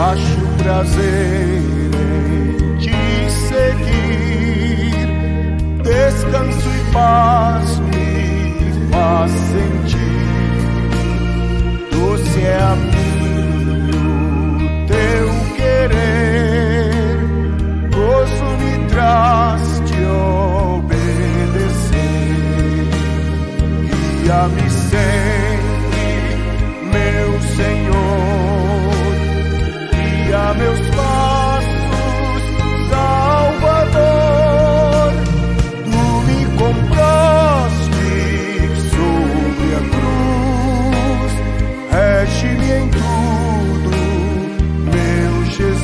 acho prazer em te seguir, descanso e paz me faz sentir. Doce é a mim o teu querer, gozo me traz te obedecer. Guia-me sempre, meu Senhor, guia meus passos, Salvador. Tu me compraste sobre a cruz, rege-me em tudo, meu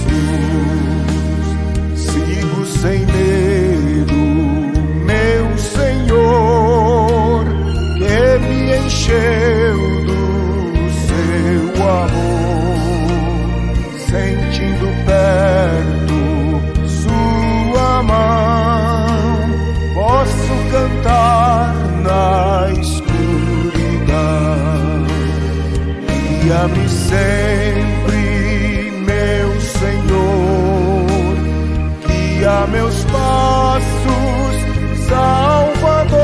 Jesus. Sigo sem medo, meu Senhor, que me encheu do seu amor, sentindo perto sua mão, posso cantar na escuridão. Guia-me sempre, meu Senhor, guia meus passos, Salvador.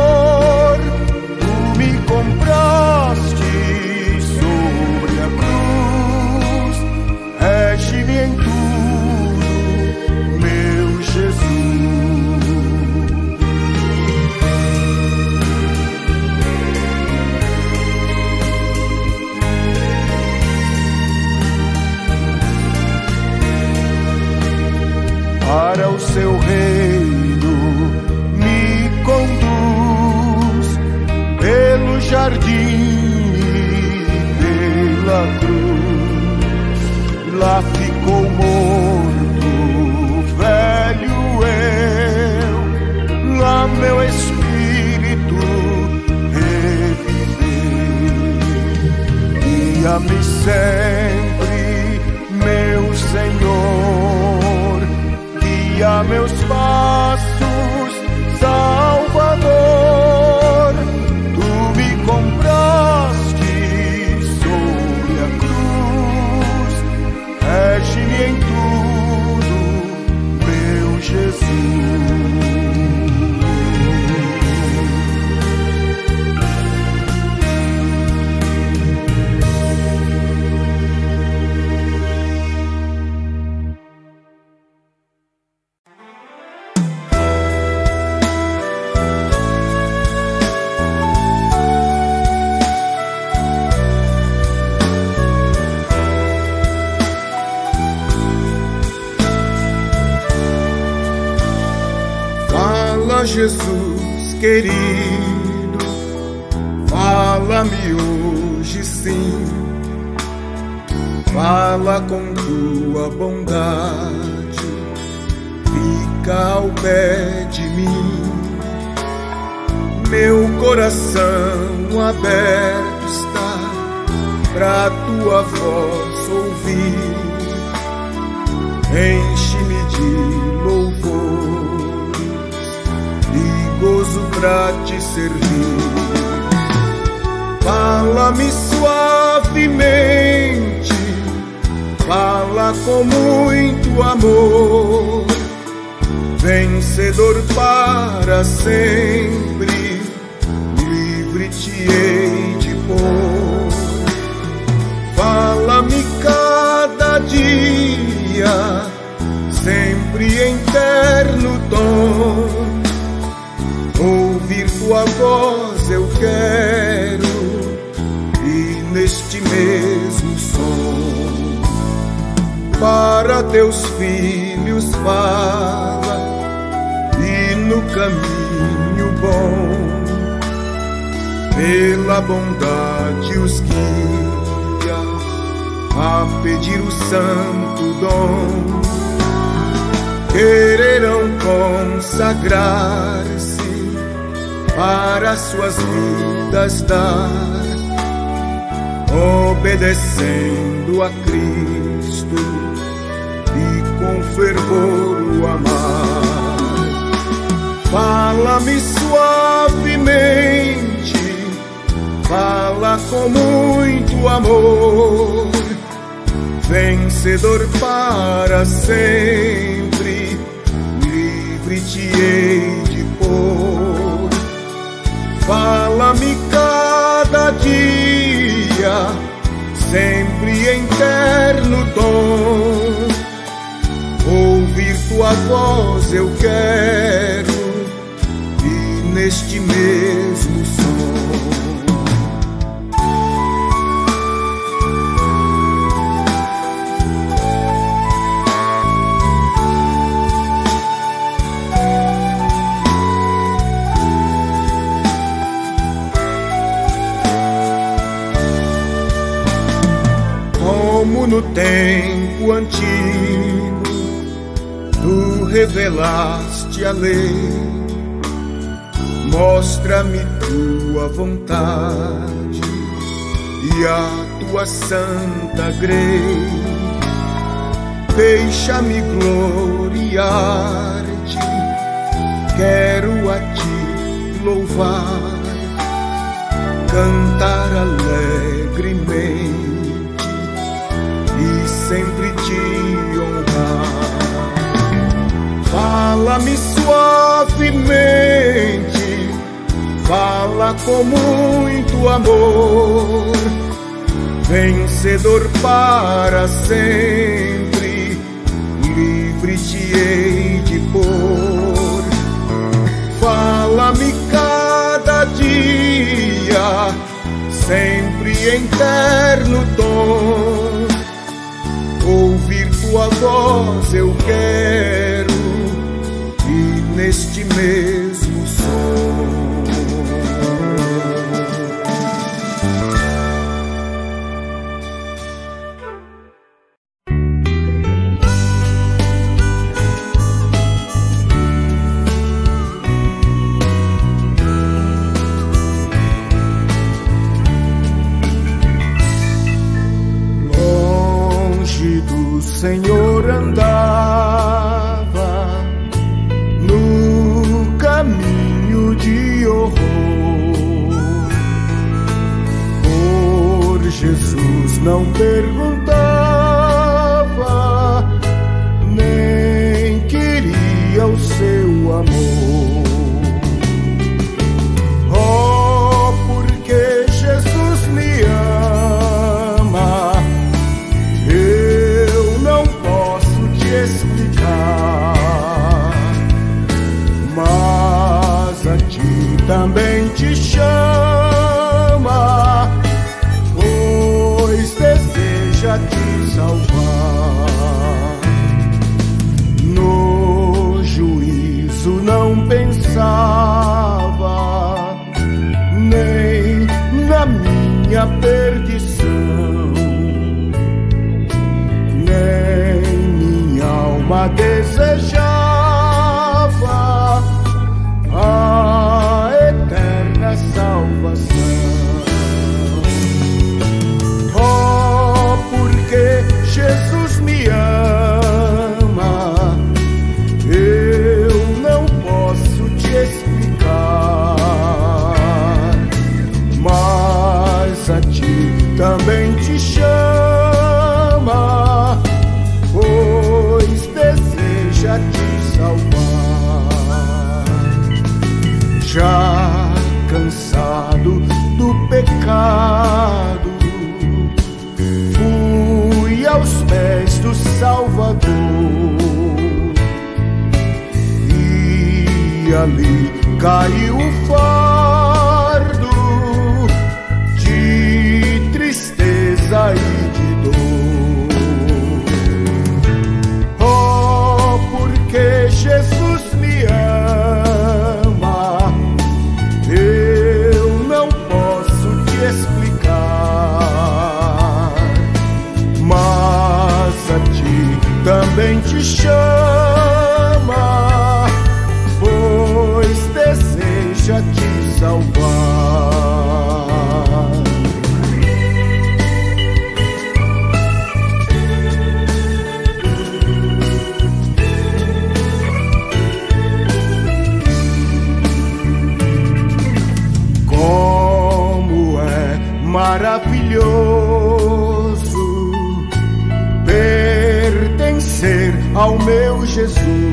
Tu me compraste sobre a cruz, rege-me em tudo, meu Jesus. Para o seu reino me conduz, pelo jardim e pela cruz. Lá ficou morto velho eu, lá meu espírito reviveu. Guia-me sempre, meu Senhor, guia meus passos, Salvador. Tu me compraste sobre a cruz, rege-me em tudo, meu Jesus. Jesus querido, fala-me hoje sim, fala com tua bondade, fica ao pé de mim. Meu coração aberto está pra tua voz ouvir, enche-me de louvor, gozo pra te servir. Fala-me suavemente, fala com muito amor, vencedor para sempre, livre te hei de pôr. Fala-me cada dia, sempre em terno tom, ouvir tua voz eu quero, e neste mesmo som, para teus filhos fala, e no caminho bom, pela bondade os guia, a pedir o santo dom, quererão consagrar-se para suas vidas dar, obedecendo a Cristo e com fervor o amar. Fala-me suavemente, fala com muito amor, vencedor para sempre, livre te hei de pôr. Fala-me cada dia, sempre em terno tom, ouvir tua voz eu quero, e neste mesmo som. Como no tempo antigo tu revelaste a lei, mostra-me tua vontade e a tua santa grei. Deixa-me gloriar-te, quero a ti louvar, cantar alegremente e sempre te honrar. Fala-me suavemente, fala com muito amor, vencedor para sempre, livre te hei de pôr. Fala-me cada dia, sempre em terno tom, ouvir tua voz eu quero, e neste mesmo som. Senhor andava no caminho de horror, por Jesus não perguntava, nem queria o seu amor. Oh, porque Jesus me ama, explicar, mas a ti também te chama, pois deseja te salvar. No juízo não pensava, nem na minha perdição, nem alma desejava a eterna salvação. Oh, porque Jesus me ama, eu não posso te explicar, mas a ti também te chama, pois deseja te salvar. Já cansado do pecado, fui aos pés do Salvador, e ali caiu o fardo de tristeza e de dor. Porque Jesus me ama, eu não posso te explicar, mas a ti também te chama, pois deseja te salvar. Maravilhoso ao meu Jesus,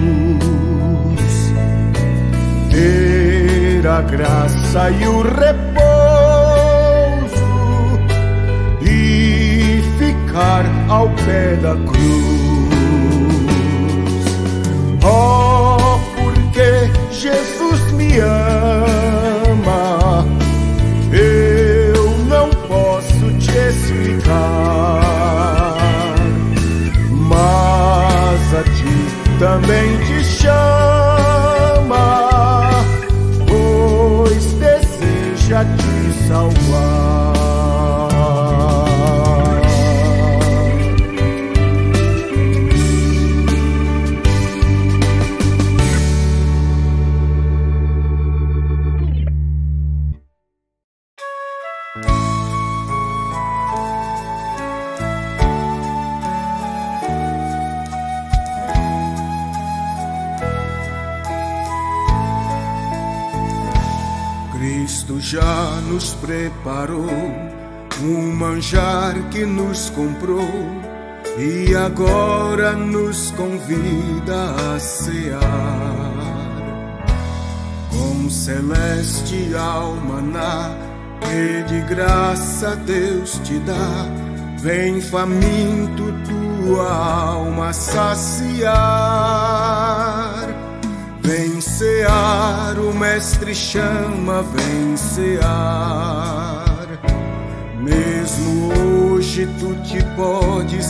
ter a graça e o repouso e ficar ao pé da cruz. Oh, porque Jesus me ama, eu não posso te explicar, mas a ti também te chama, pois deseja te salvar. Cristo já nos preparou um manjar que nos comprou e agora nos convida a cear. Com celestial maná que de graça Deus te dá, vem faminto tua alma saciar. Vem cear, o Mestre chama, vem cear. Mesmo hoje tu te podes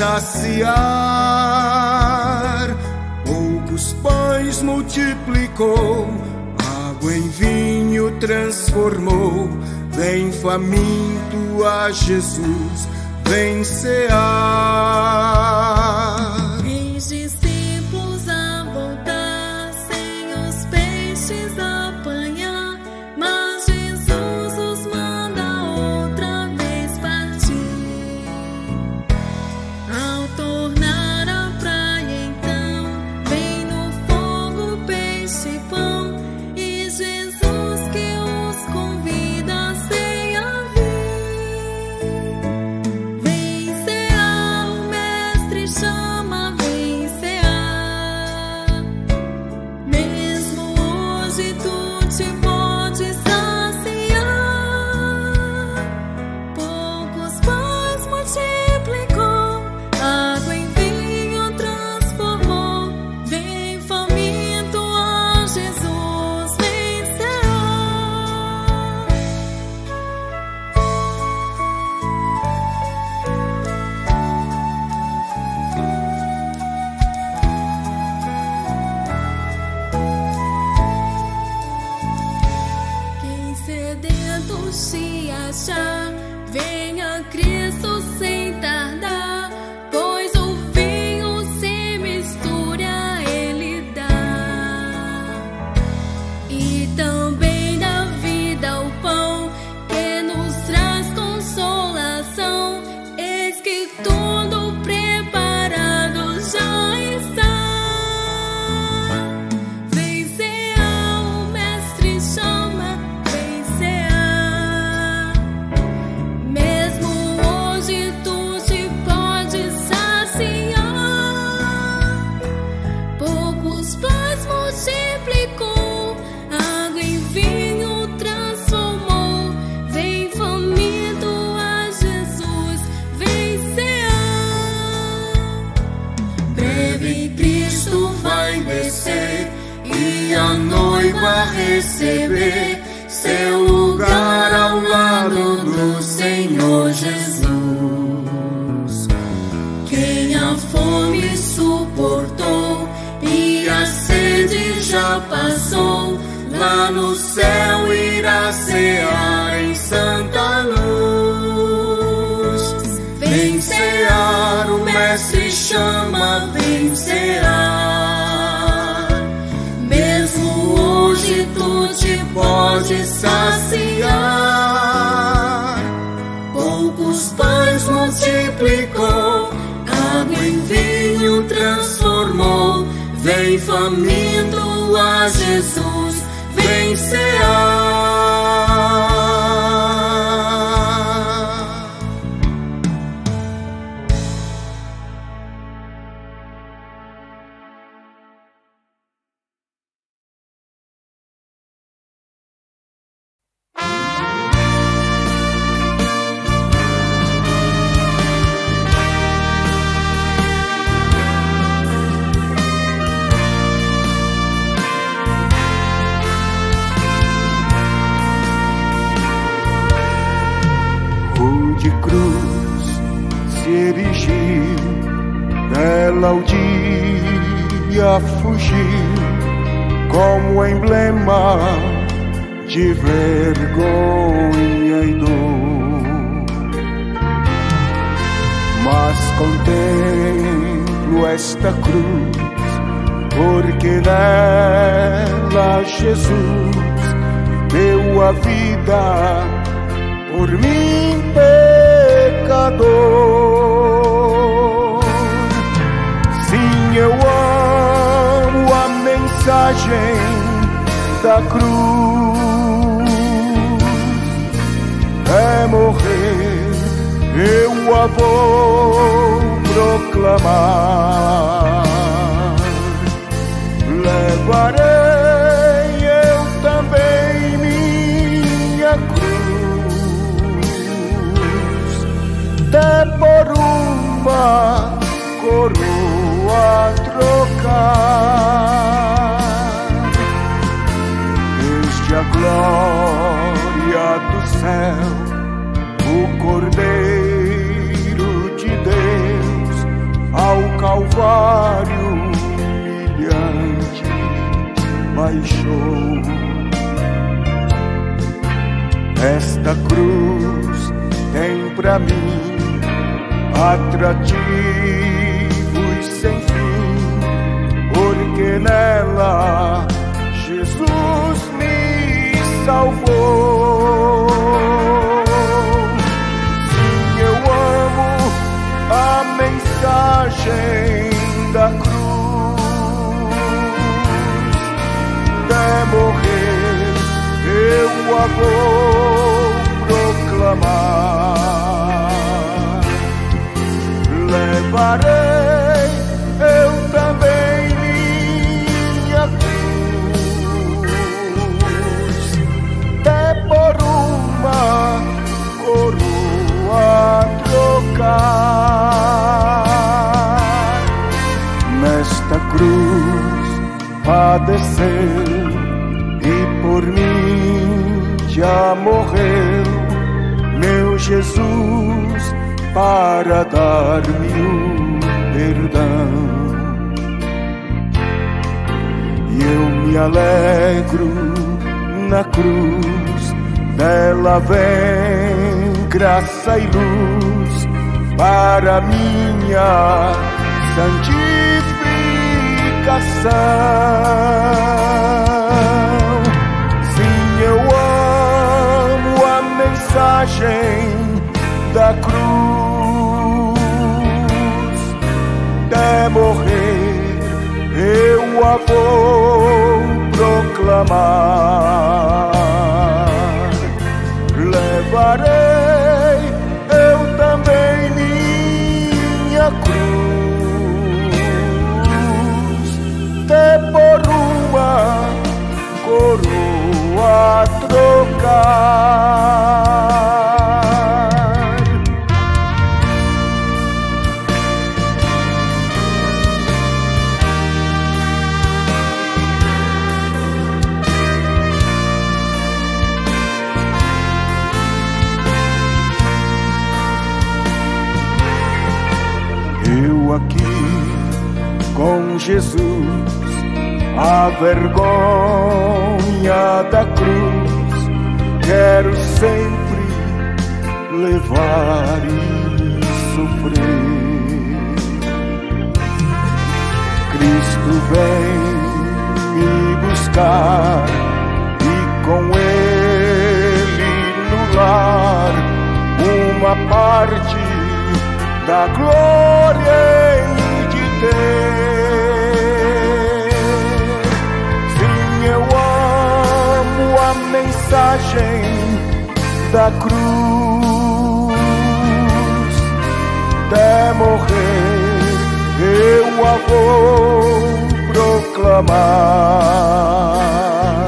saciar. Poucos pães multiplicou, água em vinho transformou. Vem faminto a Jesus, vem cear. Se achar, venha Cristo sem tardar, pois o vinho se mistura, Ele dá. E também na vida o pão que nos traz consolação, eis que tudo preparado já está. Vem cear, o Mestre chama, vem cear. E a noiva receber seu lugar ao lado do Senhor Jesus. Quem a fome suportou e a sede já passou, lá no céu irá cear em santa luz. Vem cear, o Mestre chama, vem cear. Hoje tu te podes saciar. Poucos pães multiplicou, água em vinho transformou. Vem faminto a Jesus, vem cear. aplaudia, fugia como emblema de vergonha e dor. Mas contemplo esta cruz, porque nela Jesus deu a vida por mim, pecador. Sim, eu amo a mensagem da cruz. É morrer, eu a vou proclamar. Levarei eu também minha cruz, até por uma coroa trocar. Desde a glória do céu, o Cordeiro de Deus ao Calvário humilhante baixou. Esta cruz tem pra mim atrativos sem fim, porque nela Jesus me salvou. Sim, eu amo a mensagem da cruz. De morrer, eu a vou proclamar. Levarei eu também minha cruz, até por uma coroa trocar. Nesta cruz padeceu e por mim já morreu meu Jesus para dar-me o perdão. E eu me alegro na cruz, dela vem graça e luz para minha santificação. Sim, eu amo a mensagem da cruz. De morrer, eu a vou proclamar. Levarei eu também minha cruz, até por uma coroa trocar. Eu aqui com Jesus, a vergonha da cruz, quero sempre levar e sofrer. Cristo vem me buscar e com Ele no lar uma parte da glória de ter. Sim, eu amo a mensagem da cruz. De morrer, eu a vou proclamar.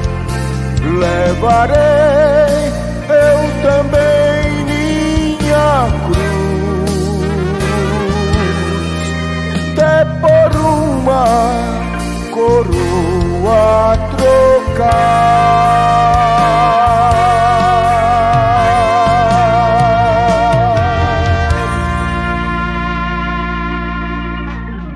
Levarei eu também minha cruz, até por uma coroa trocar.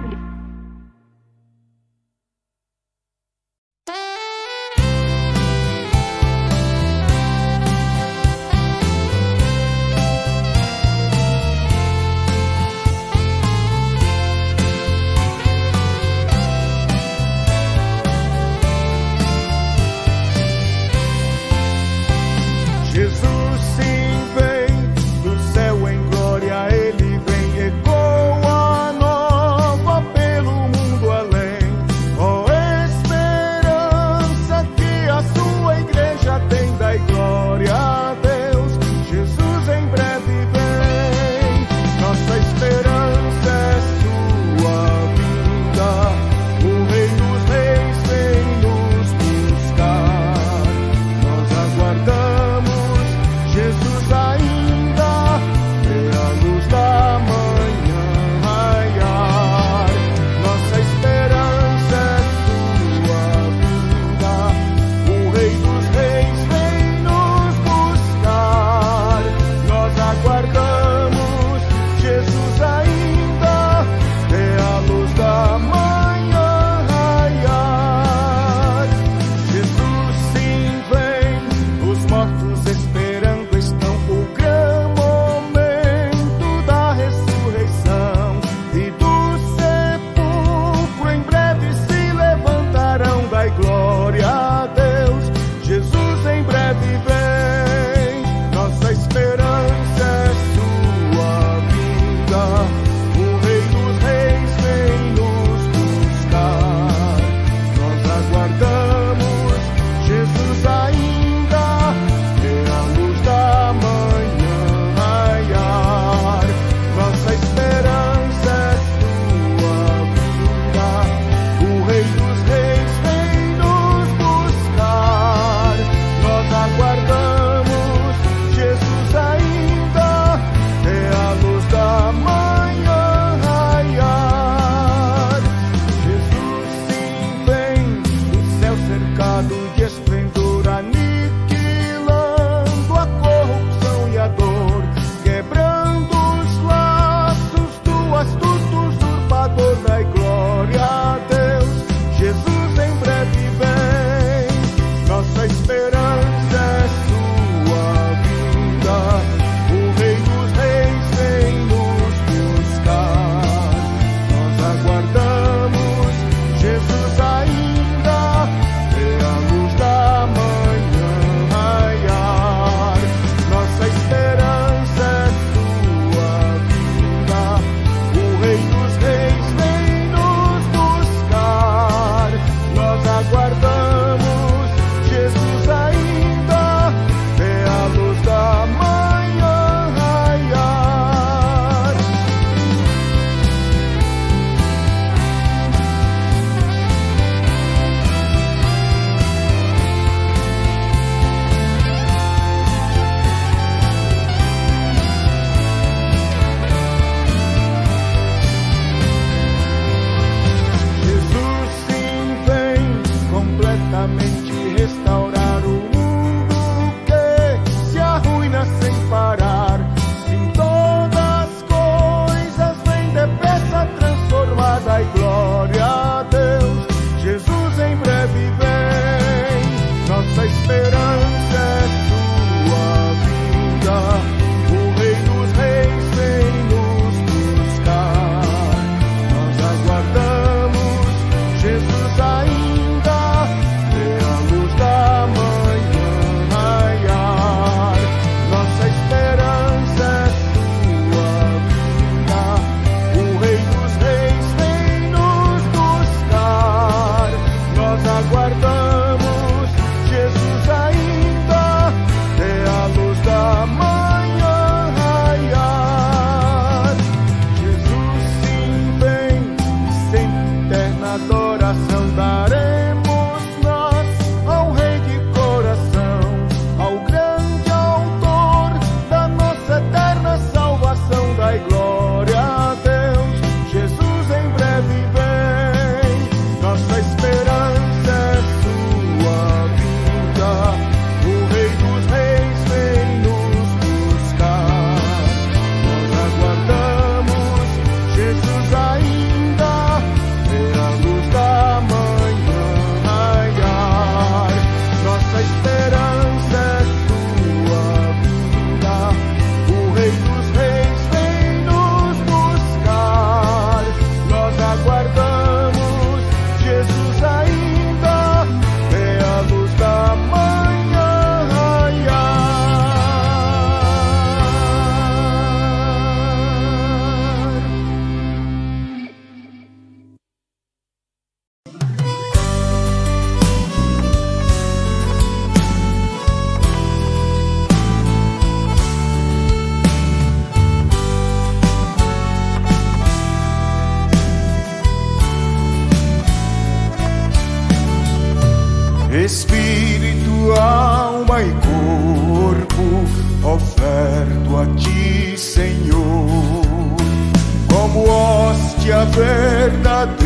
dai glória a Deus, Jesus em breve vem. Nossa esperança é sua vinda, o Rei dos Reis vem nos buscar. Nós aguardamos Jesus ainda, vê a luz da manhã raiar. Nossa esperança é sua vinda, o Rei dos Reis vem nos buscar. Nós aguardamos Jesus ainda, vê a luz da manhã raiar. Jesus sim vem, e sem eterna adoração daremos nós ao Rei de coração, ao grande autor da nossa eterna salvação. Dai glória a Deus, Jesus em breve vem. Nossa esperança é sua vinda, o Rei dos Reis vem nos buscar. Nós aguardamos Jesus ainda, vê a luz da manhã raiar. Nossa esperança é sua vinda, o Rei dos Reis vem nos buscar. Nós aguardamos Jesus ainda, vê a luz da manhã raiar. Espírito, alma e corpo, oferto a ti, Senhor, como hóstia verdadeira,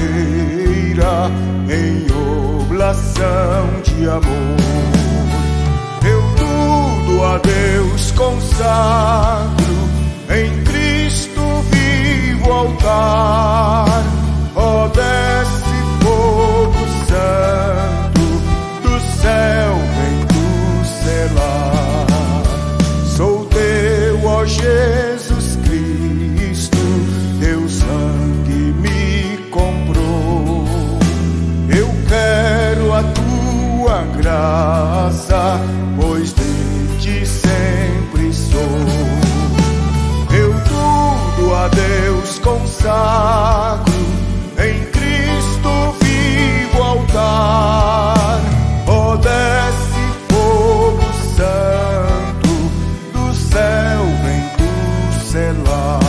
em oblação de amor. Eu tudo a Deus consagro, em Cristo vivo altar. Ó, desce fogo santo do céu, vem tu selar. Sou teu, ó Jesus Cristo, teu sangue me comprou. Eu quero a tua graça, pois de ti sempre sou. Eu tudo a Deus consagro, em Cristo vivo altar. Ó, desce fogo santo do céu, vem tu selar.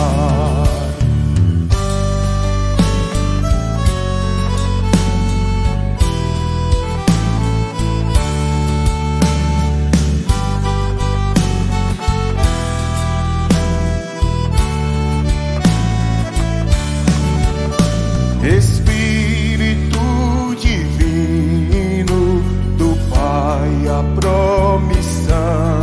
Espírito divino do Pai, a promissão,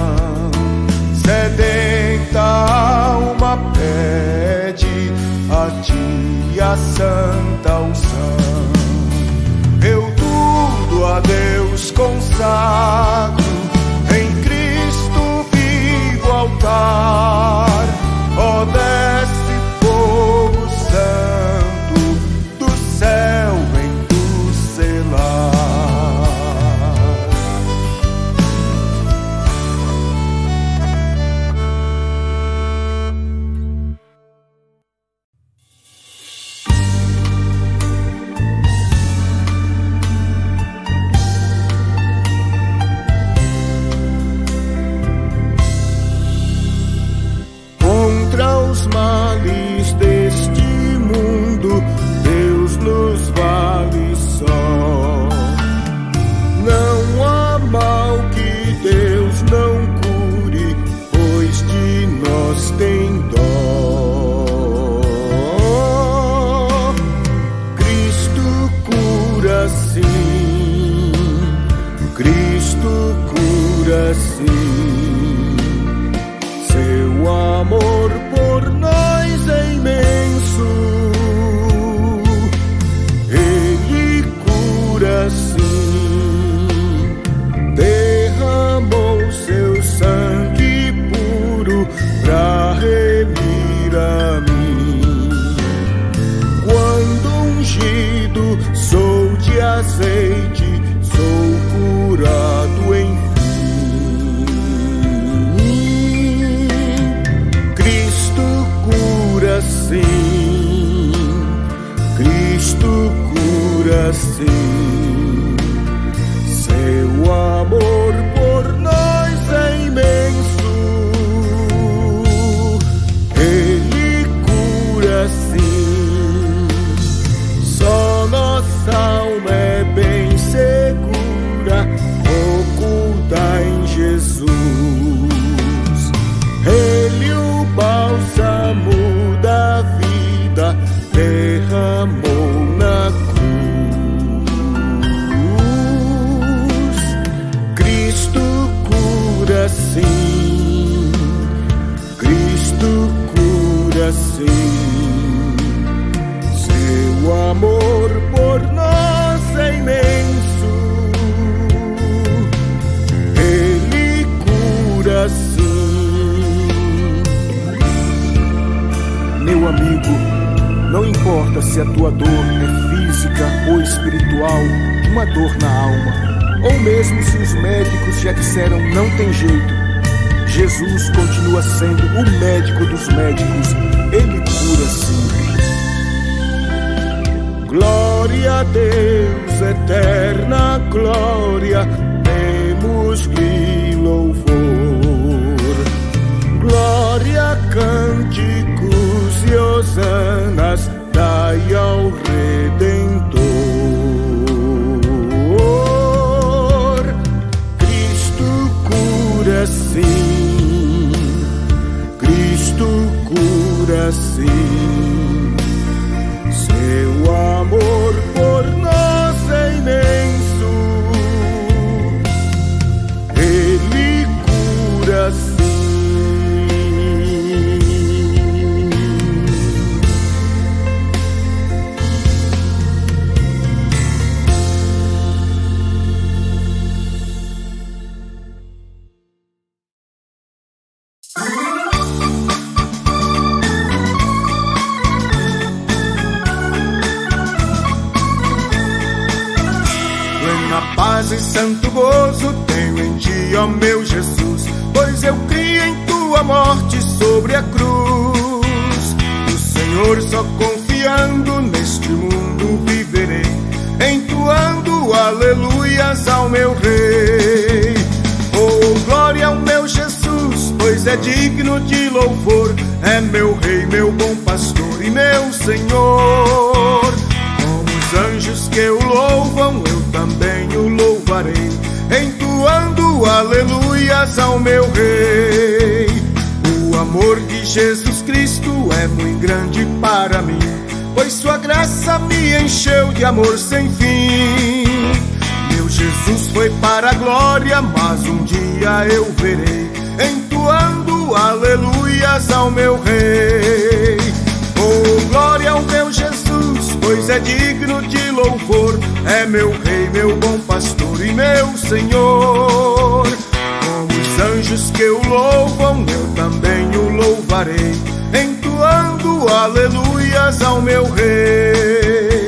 sedenta alma pede a ti a santa unção. Eu tudo a Deus consagro, em Cristo vivo altar. Ó, desce fogo santo do céu, vem tu selar. ungido, sou de azeite, sou curado enfim. Cristo cura sim, Cristo cura sim. Seu amor por nós é imenso, Ele cura sim. Só nossa alma é bem segura, oculta em Jesus. Ele o bálsamo da vida derramou na cruz. Cristo cura sim, Cristo cura sim. Seu amor por nós é imenso, Ele cura sim. Meu amigo, não importa se a tua dor é física ou espiritual, uma dor na alma, ou mesmo se os médicos já disseram não tem jeito, Jesus continua sendo o médico dos médicos, Ele cura sim. Glória a Deus, eterna glória, demos-lhe louvor. Glória, cânticos e hosanas, dai ao Redentor. Cristo cura sim, Cristo cura sim. Seu amor por nós é imenso, Ele cura sim. Paz e santo gozo tenho em ti, ó meu Jesus, pois eu criei em tua morte sobre a cruz. No Senhor só confiando neste mundo viverei, entoando aleluias ao meu Rei. Oh, glória ao meu Jesus, pois é digno de louvor, é meu Rei, meu bom pastor e meu Senhor. Anjos que o louvam, eu também o louvarei, entoando aleluias ao meu Rei. O amor de Jesus Cristo é muito grande para mim, pois sua graça me encheu de amor sem fim. Meu Jesus foi para a glória, mas um dia eu verei, entoando aleluias ao meu Rei. Oh, glória ao meu Jesus, pois é digno de louvor, é meu Rei, meu bom pastor e meu Senhor. Como os anjos que o louvam, eu também o louvarei, entoando aleluias ao meu Rei.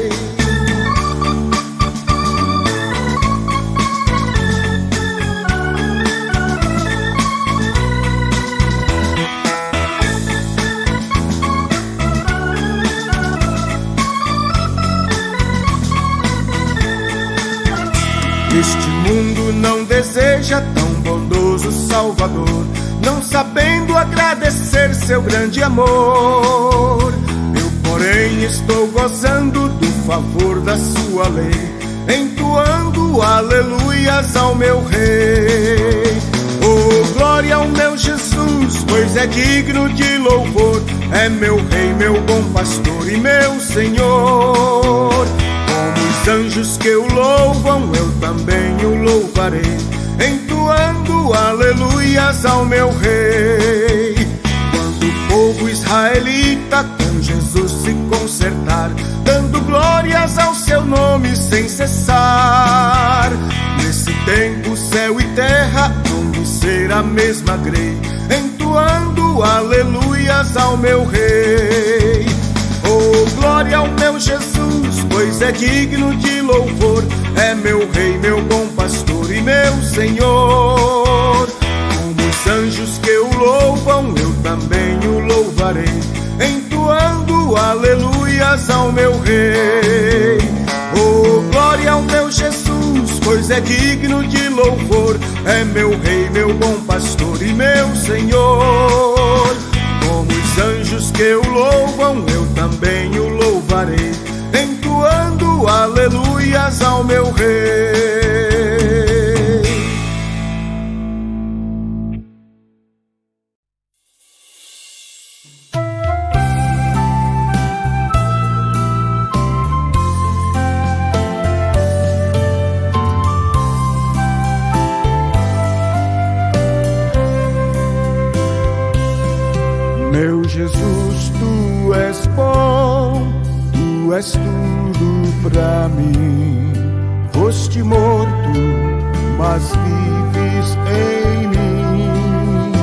Este mundo não deseja tão bondoso Salvador, não sabendo agradecer seu grande amor. Eu, porém, estou gozando do favor da sua lei, entoando aleluias ao meu Rei. Oh, glória ao meu Jesus, pois é digno de louvor, é meu Rei, meu bom pastor e meu Senhor. Os anjos que o louvam, eu também o louvarei, entoando aleluias ao meu Rei. Quando o povo israelita com Jesus se consertar, dando glórias ao seu nome sem cessar, nesse tempo céu e terra vão ser a mesma grei, entoando aleluias ao meu Rei. Oh, glória ao meu Jesus, pois é digno de louvor. É meu Rei, meu bom pastor e meu Senhor. Como os anjos que o louvam, eu também o louvarei, entoando aleluias ao meu Rei. Oh, glória ao meu Jesus, pois é digno de louvor. É meu Rei, meu bom pastor e meu Senhor. Como os anjos que o louvam, eu também o louvarei, entoando aleluias ao meu Rei. Meu Jesus, tu és bom, tu és tudo pra mim. Foste morto, mas vives em mim.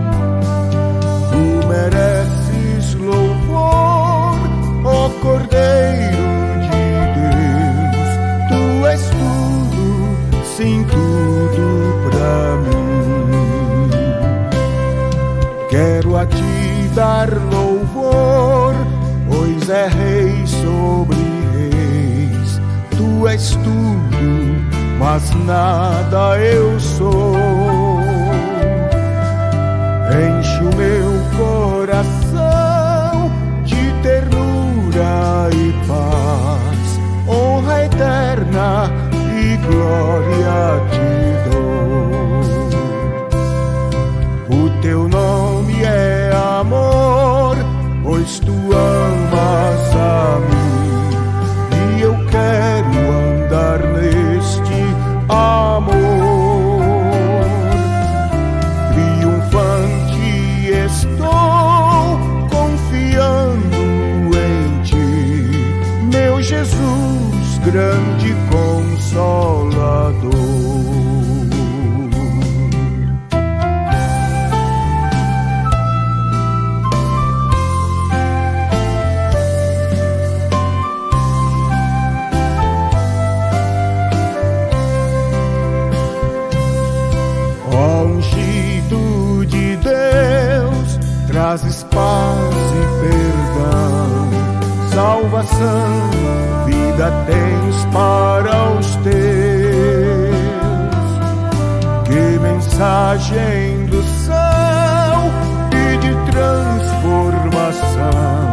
Tu mereces louvor, ó Cordeiro de Deus. Tu és tudo, sim, tudo pra mim. Quero a ti dar louvor, pois é Rei sobre reis. Tu és tudo, mas nada eu sou. Enche o meu coração de ternura e paz, honra eterna e glória te dou. O teu nome é amor, pois tu amas a mim, e eu quero andar neste amor. Triunfante estou, confiando em ti, meu Jesus, grande Consolador. Ungido de Deus, trazes paz e perdão, salvação, vida tens para os teus. Que mensagem do céu e de transformação,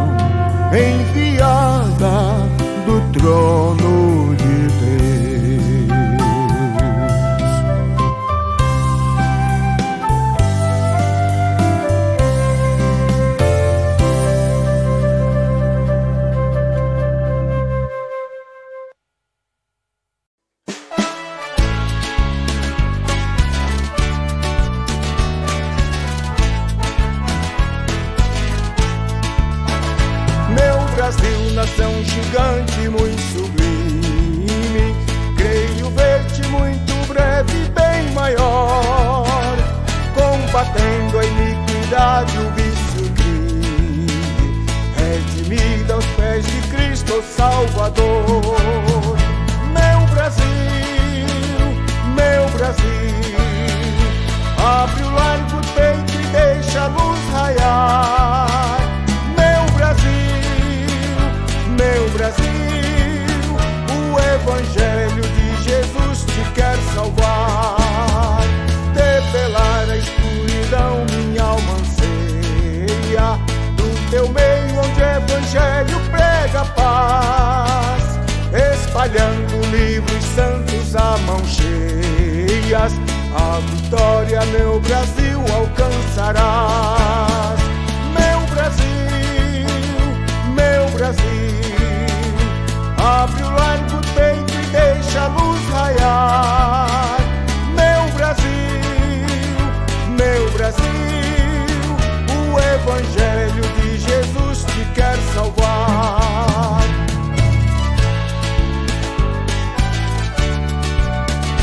enviada do trono de Deus. Brasil, nação gigante, muito sublime, creio ver-te muito breve, bem maior, combatendo a iniquidade, o vício, o crime, redimida aos pés de Cristo Salvador. Meu Brasil, abre o largo peito e deixa a luz raiar. Meu Brasil, o Evangelho de Jesus te quer salvar. Debelar a escuridão, minha alma anseia, do teu meio onde o Evangelho prega paz, espalhando livros santos a mãos cheias, a vitória, meu Brasil, alcançarás. Meu Brasil, abre o largo peito e deixa a luz raiar. Meu Brasil, o Evangelho de Jesus te quer salvar.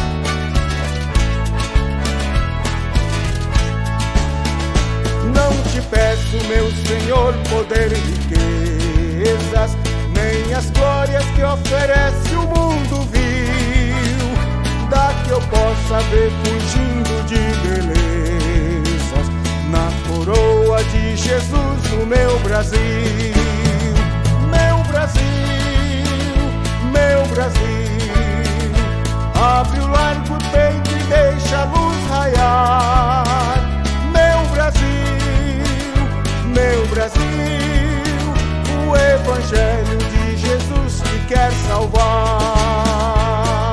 Não me oferece o mundo vil, dá que eu possa ver fugindo de belezas, na coroa de Jesus no meu Brasil. Meu Brasil, meu Brasil, abre o largo peito e deixa a luz raiar. Meu Brasil, meu Brasil, o Evangelho de Jesus te quer salvar.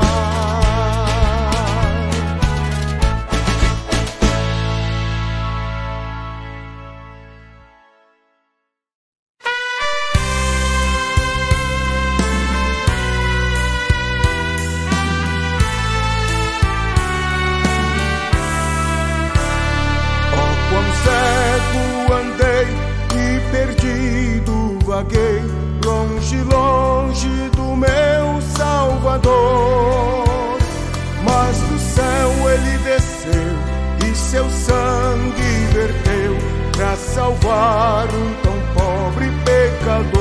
Vaguei longe, longe do meu Salvador, mas do céu ele desceu e seu sangue verteu pra salvar um tão pobre pecador.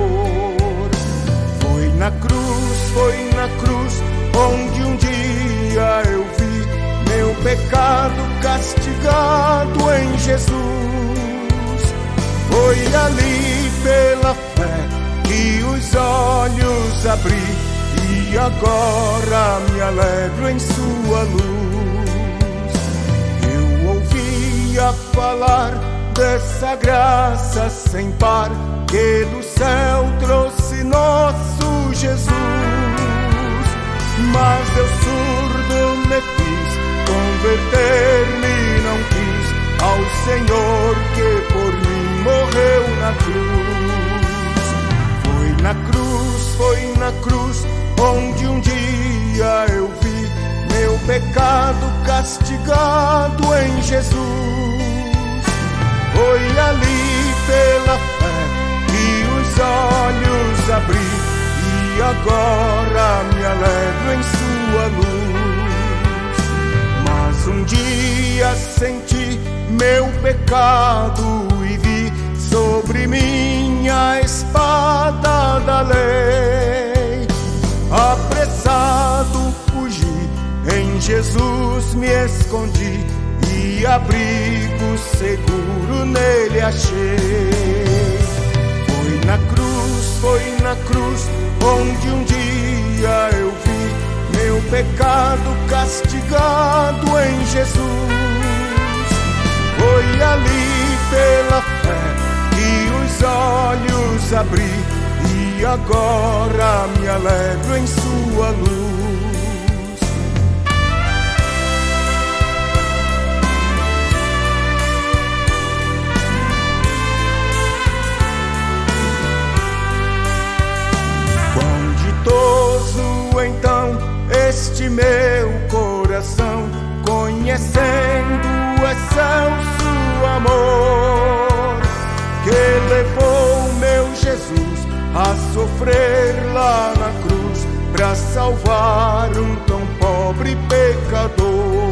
Foi na cruz onde um dia eu vi meu pecado castigado em Jesus. Foi ali pela fé que os olhos abri e agora me alegro em sua luz. Eu ouvia falar dessa graça sem par que do céu trouxe nosso Jesus, mas eu surdo me fiz, converter-me não quis ao Senhor que por mim morreu na cruz. Foi na cruz onde um dia eu vi meu pecado castigado em Jesus. Foi ali pela fé que os olhos abri e agora me alegro em sua luz. Mas um dia senti meu pecado e vi sobre minha espada da lei. Apressado fugi, em Jesus me escondi e abrigo seguro nele achei. Foi na cruz onde um dia eu vi meu pecado castigado em Jesus. Foi ali pela fé que os olhos abri e agora me alegro em sua luz. Quão ditoso então este meu coração, conhecendo o excelso amor que levou meu Jesus a sofrer lá na cruz pra salvar um tão pobre pecador.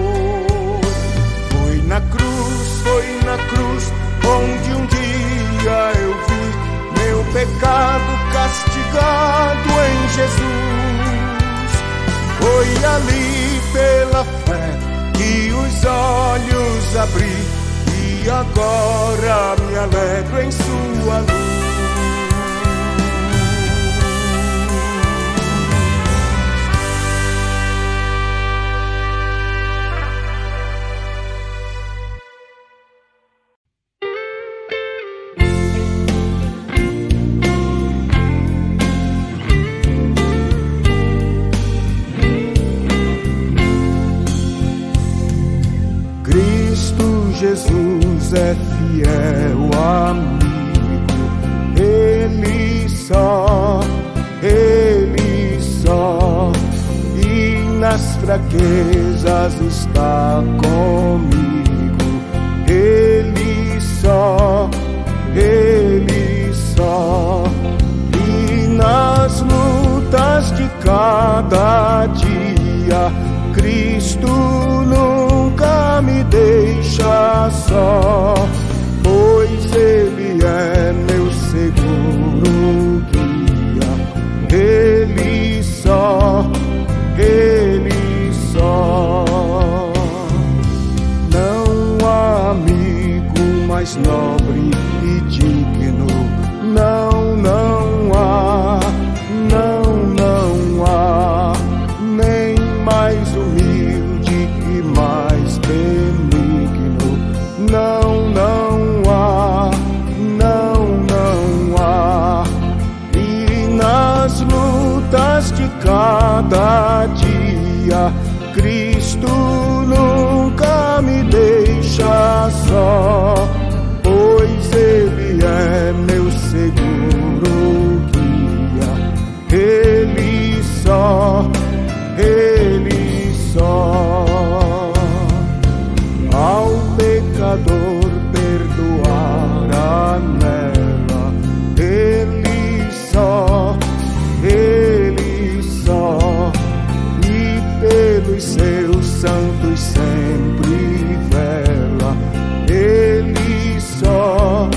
Foi na cruz onde um dia eu vi meu pecado castigado em Jesus. Foi ali pela fé que os olhos abri e agora me alegro em sua luz. Jesus é fiel amigo, Ele só, e nas fraquezas está comigo, Ele só, e nas lutas de cada dia, Cristo nunca me deixa só, pois Ele é meu seguro guia. Ele mais nobre e digno. Não, não há, não há, nem mais humilde e mais benigno. Não, não há, não há. E nas lutas de cada dia, Cristo nunca me deixa só, pois Ele é meu seguro guia. Ele só ao pecador perdoar anela. Ele só e pelos seus santos sempre vela. Ele só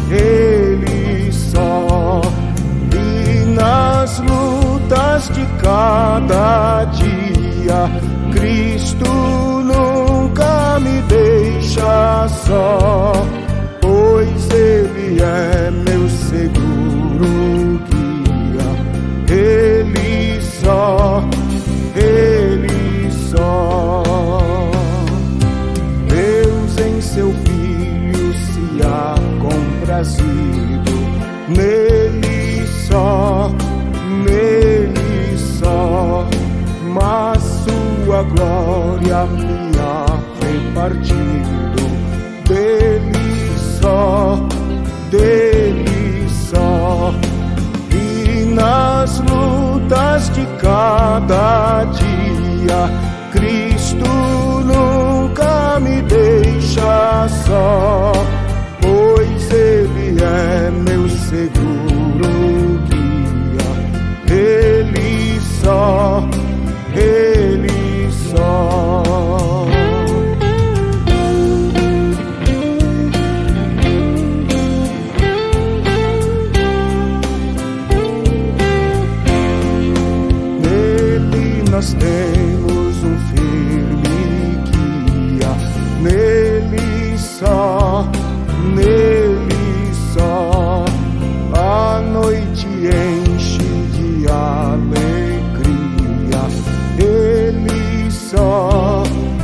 e nas lutas de cada dia, Cristo nunca me deixa só, pois Ele é meu seguro guia. Ele só Deus em seu Filho se há comprazido, nele só, mas sua glória me há repartido. Dele só, e nas lutas de cada dia, Cristo nunca me deixa só, pois Ele é meu seguro guia. Ele só. Nele nós temos um firme guia. Nele só, a noite enche de alegria. Ele só,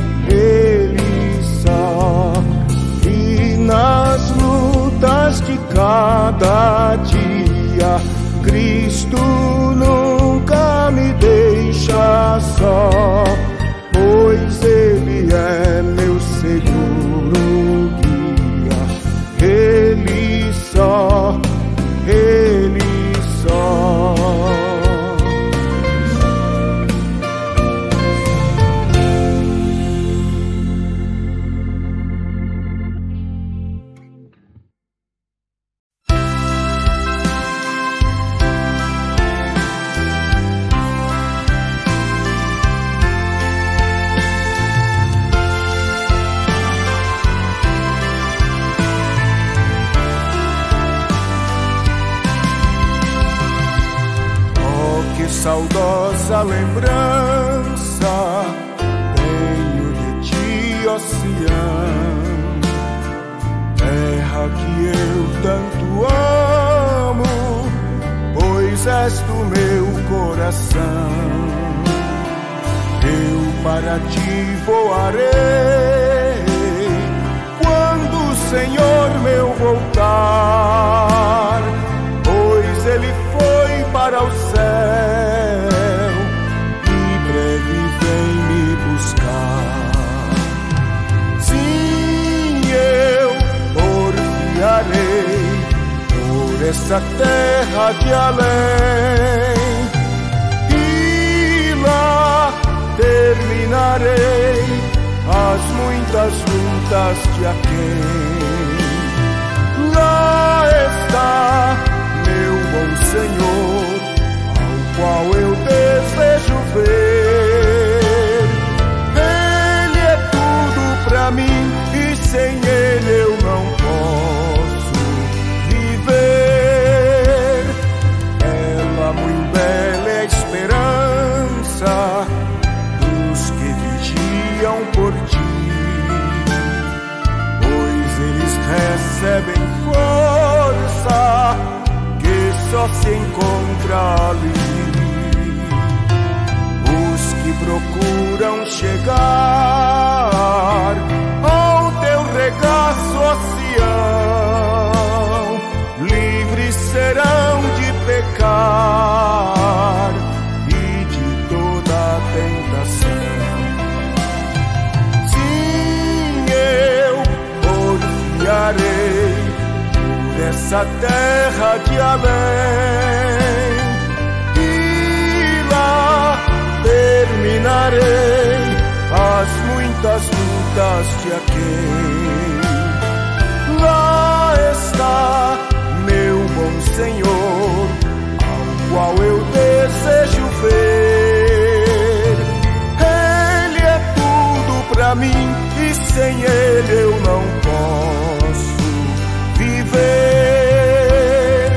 e nas lutas de cada dia, Cristo nunca me deixa só, pois Ele é meu seguro guia. Ele só. Saudosa lembrança tenho de ti, ó Sião, terra que eu tanto amo, pois és do meu coração. Eu para ti voarei quando o Senhor meu voltar, pois Ele foi para o céu e breve vem me buscar. Sim, eu porfiarei por essa terra de além, e lá terminarei as muitas lutas de aquém. Lá está meu bom Senhor, ao qual eu desejo ver. Ele é tudo pra mim e sem Ele eu não posso viver. Ela muito bela é a esperança dos que vigiam por ti, pois eles recebem se encontra ali. Os que procuram chegar ao teu regaço, ó Sião, livres serão de pecar e de toda tentação. Sim, eu porfiarei por essa terra de além, e lá terminarei as muitas lutas de aquém. Lá está meu bom Senhor, ao qual eu desejo ver. Ele é tudo pra mim e sem ele eu não posso viver.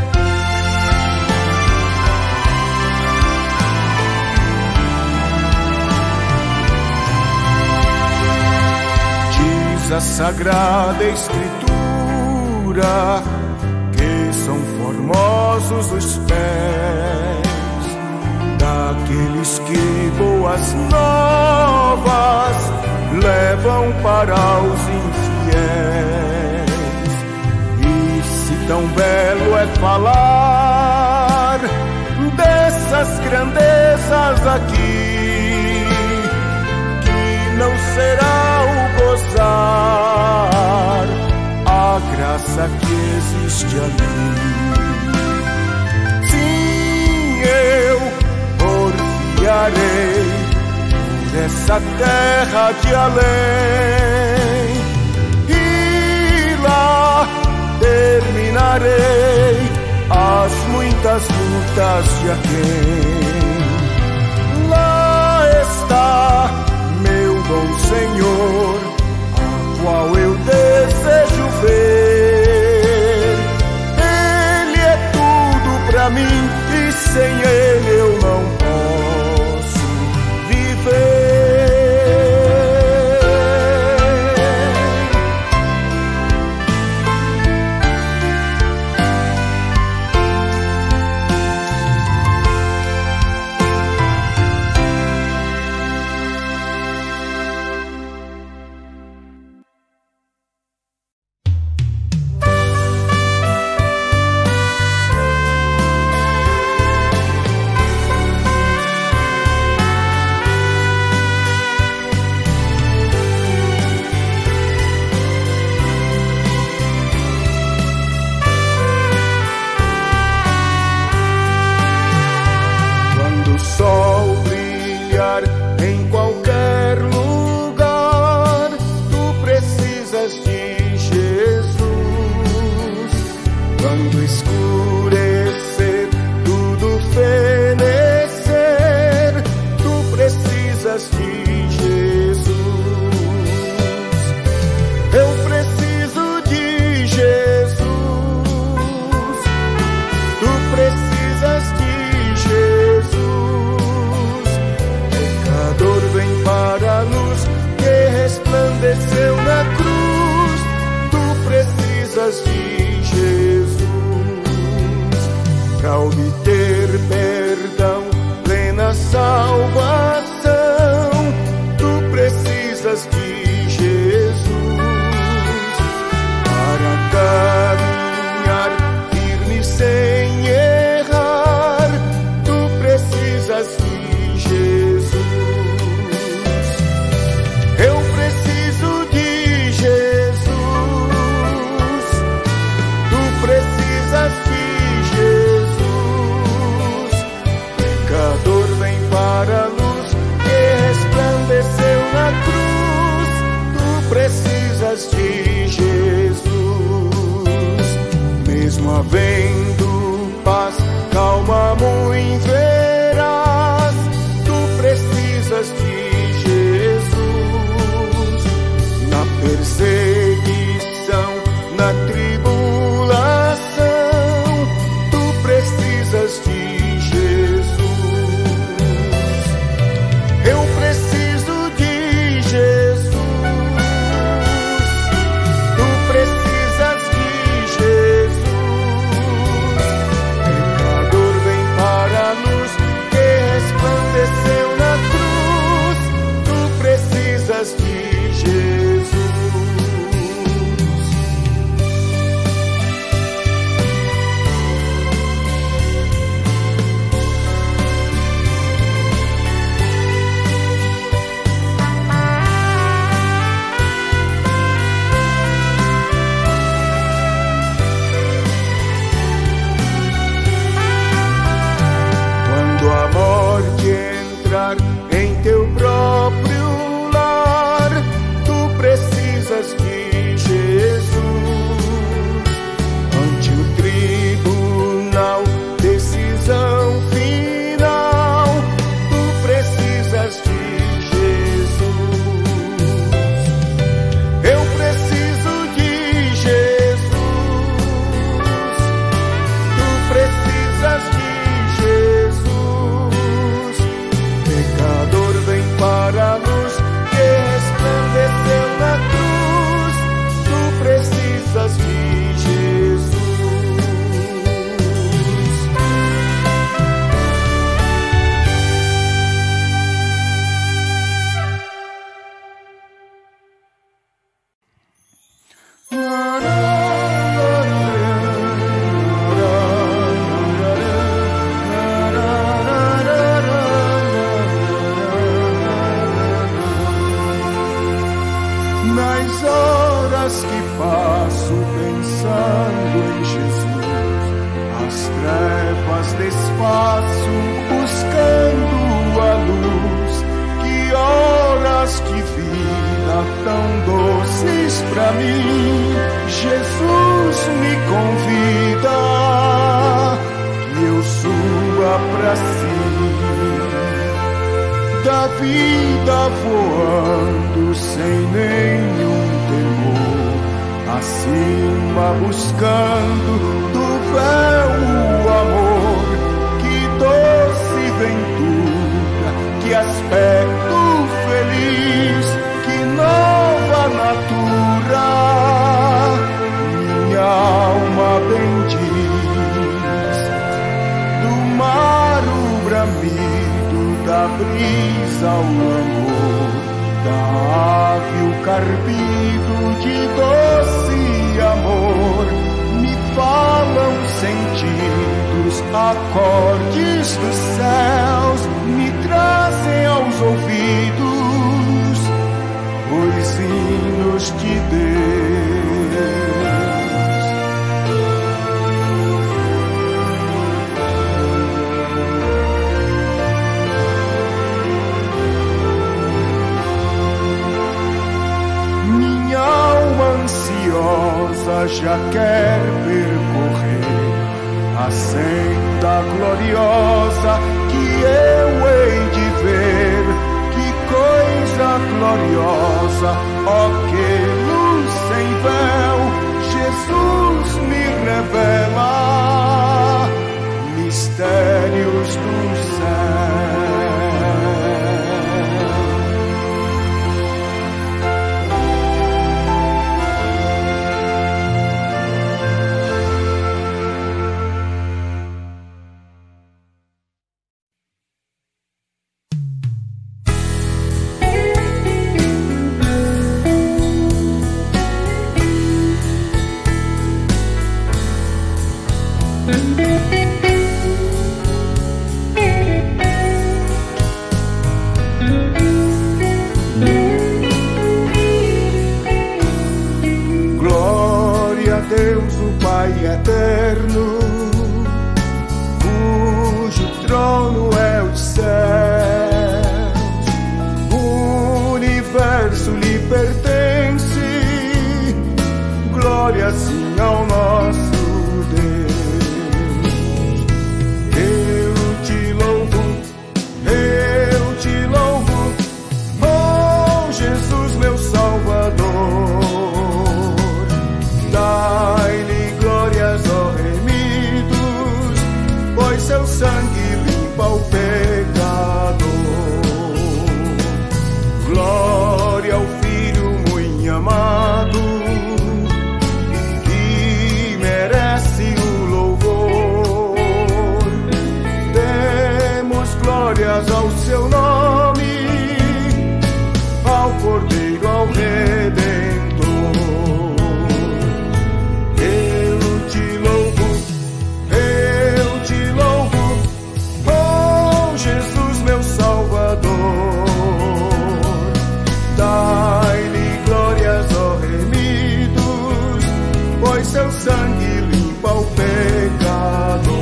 Diz a Sagrada Escritura que são formosos os pés daqueles que boas novas levam para os infiéis. E se tão belo é falar dessas grandezas aqui, que não será o gozar a graça que existe ali. Sim, eu porfiarei por essa terra de além, e lá terminarei as muitas lutas de aquém. Lá está meu bom Senhor, ao qual eu desejo ver. Ele é tudo pra mim e sem ele eu não posso viver. Para obter perdão, plena salvação, tu precisas de Jesus. Para caminhar firme sem errar, tu precisas de Jesus. Eu preciso de Jesus, tu precisas de para a luz que resplandeceu na cruz, tu precisas de Jesus. Mesmo havendo paz, calma muito verás, tu precisas de Jesus. Na perseguição, na tribulação, tu precisas de Jesus. Eu preciso de Jesus, a vida voando sem nenhum temor, acima buscando do véu o amor. Que doce ventura, que aspecto feliz, que nova natura, minha alma bendiz. Do mar o bramido, da brisa o amor, da ave o carpido de doce amor, me falam sentidos, acordes dos céus, me trazem aos ouvidos os hinos de Deus. Minha alma ansiosa já quer percorrer a senda gloriosa que eu hei de ver. Que coisa gloriosa, ó que luz sem véu, Jesus me revela mistérios do céu. Glória a Deus, o Pai eterno, cujo trono é os céus, o universo lhe pertence. Glória sim ao nosso seu sangue limpa o pecador. Glória ao Filho muito amado, que merece o louvor. Demos glórias ao seu nome, ao Cordeiro, ao Redentor. Seu sangue limpa o pecador.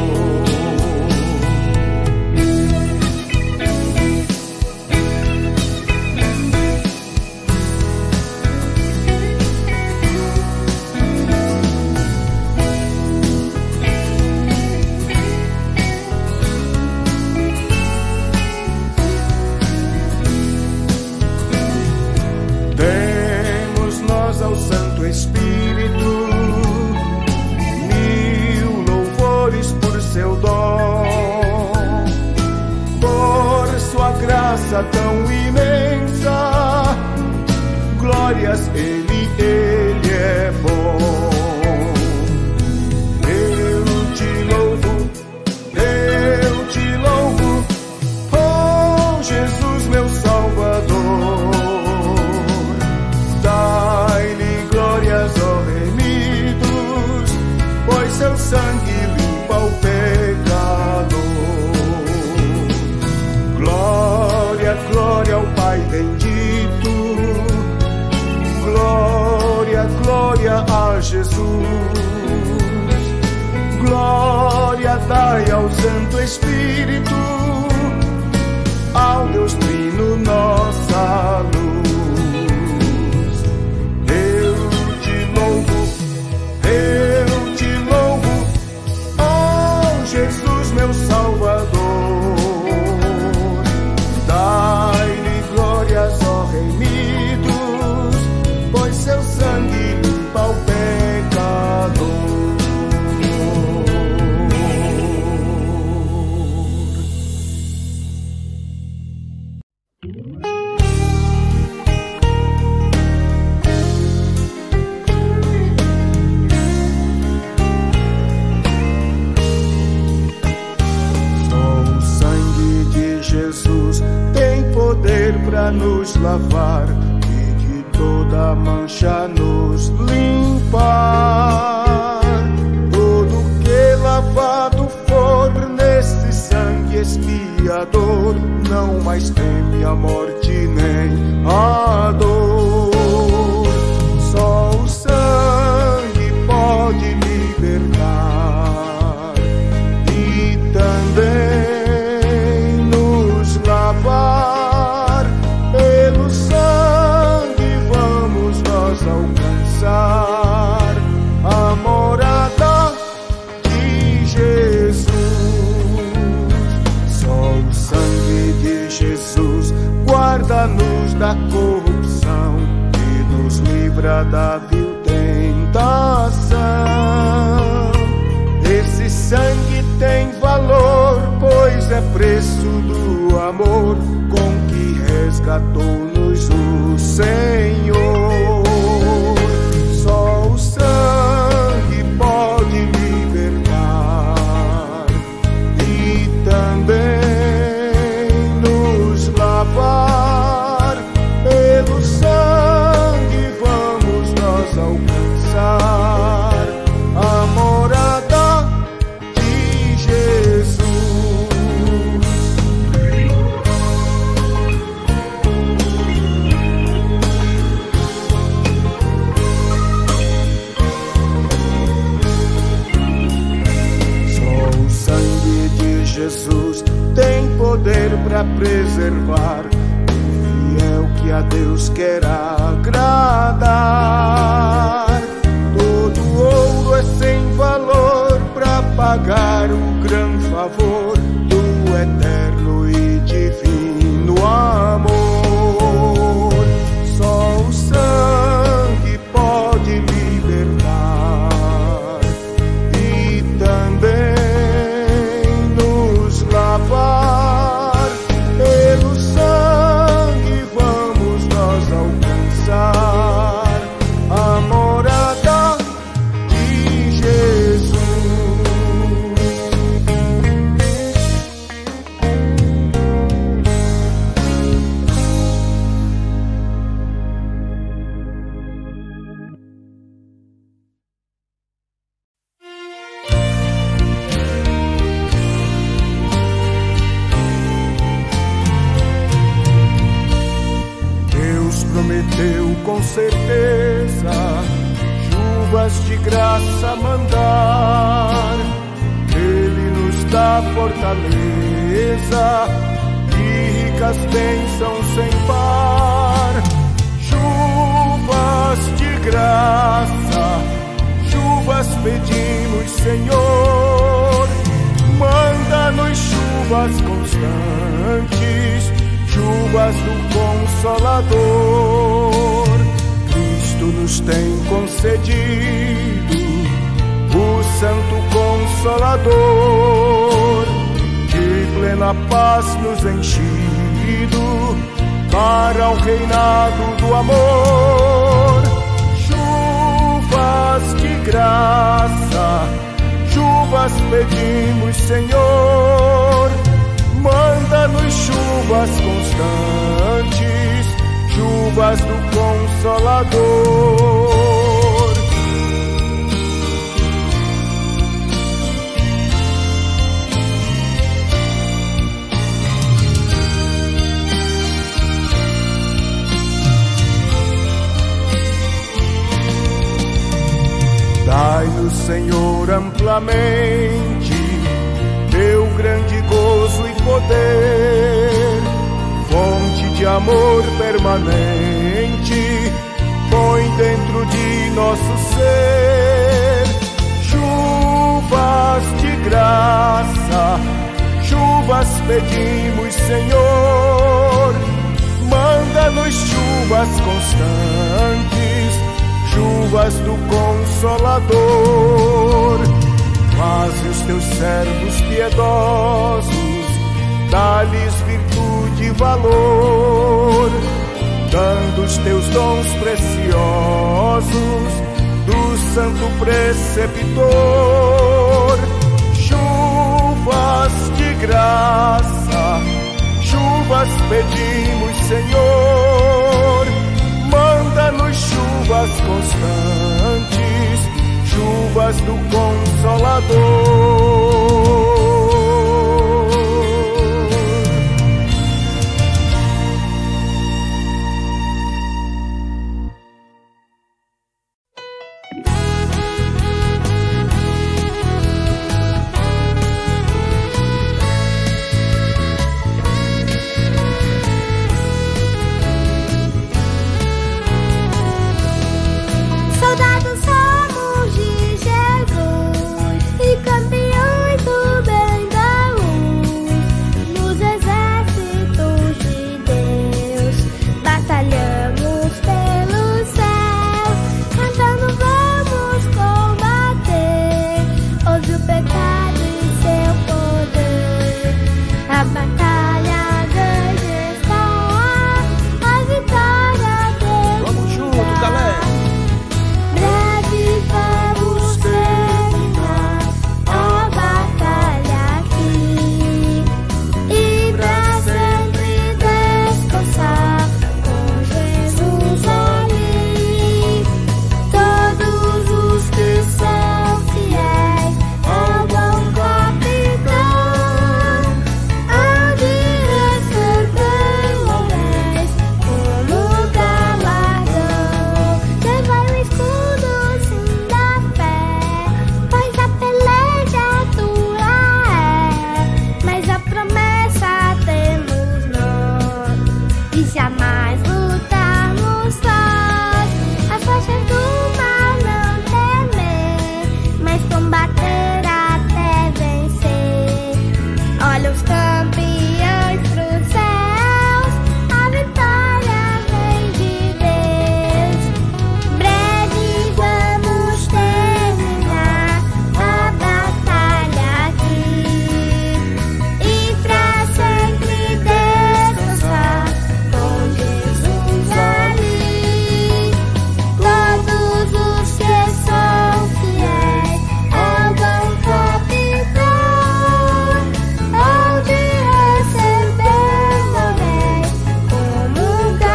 Demos nós ao Santo Espírito por seu dom, por sua graça tão imensa. Glórias, ele é bom. Eu te louvo, oh Jesus meu Salvador. Dai-lhe glórias, ó remidos, pois seu sangue o pecador. Glória, glória ao Pai bendito. Glória, glória a Jesus. Glória dai ao Santo Espírito, ao Deus Trino nossa luz. Eu te louvo, Jesus meu Salvador. Dai nos lavar e de toda mancha nos limpar. Todo que lavado for nesse sangue expiador, não mais teme a morte nem a dor. Só o sangue pode libertar e também nos lavar. Pelo sangue vamos nós alcançar a morada de Jesus. Só o sangue de Jesus guarda-nos da corrupção e nos livra da vil tentação. Esse sangue tem valor, pois é preço do amor com que resgatou-nos o Senhor. Só o sangue pode libertar e também nos lavar. Pelo sangue vamos nós alcançar a morada de Jesus. Só o sangue de Jesus tem poder para preservar o fiel que a Deus quer agradar. Todo ouro é sem valor para pagar o grande favor do eterno e divino amor. Só o sangue pode libertar e também nos lavar. Pelo sangue vamos nós alcançar a morada de Jesus. Deus prometeu com certeza chuvas de graça mandar. Ele nos dá fortaleza e ricas bênçãos sem par. Chuvas de graça, chuvas pedimos, Senhor. Manda-nos chuvas constantes, chuvas do Consolador. Cristo nos tem concedido o Santo Consolador, de plena paz nos enchido para o reinado do amor. Chuvas de graça, chuvas pedimos, Senhor. Manda-nos chuvas constantes, chuvas do Consolador. Dai-nos, Senhor, amplamente teu grande gozo e poder, fonte de amor permanente, põe dentro de nosso ser. Chuvas de graça, chuvas pedimos, Senhor. Manda-nos chuvas constantes, chuvas do Consolador. Faze os teus servos piedosos, dá-lhes virtude e valor, dando os teus dons preciosos do Santo Preceptor. Chuvas de graça, chuvas pedimos, Senhor. constantes, chuvas do Consolador. Soldados somos de Jesus e campeões do bem da luz. Nos exércitos de Deus batalhamos pelo céu, cantando vamos combater contra o pecado e seu poder. A batalha grande está, a vitória Deus. Vamos junto, galera! Breve vamos terminar a batalha aqui e pra sempre descansar com Jesus ali. Todos os que são fiéis ao bom capitão hão de receber louréis como galardão. Levai o escudo sim da fé, pois a peleja tua é, mas a promessa temos nós, e jamais lutarmos sós. As flechas do mal não temer, mas combater até vencer. Olha os campeões pros céus, a vitória vem de Deus. Breve vamos terminar a batalha aqui e pra sempre descansar com Jesus ali. Todos os que são fiéis ao bom capitão hão de receber louréis como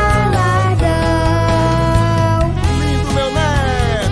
galardão. Lindo, meu neto!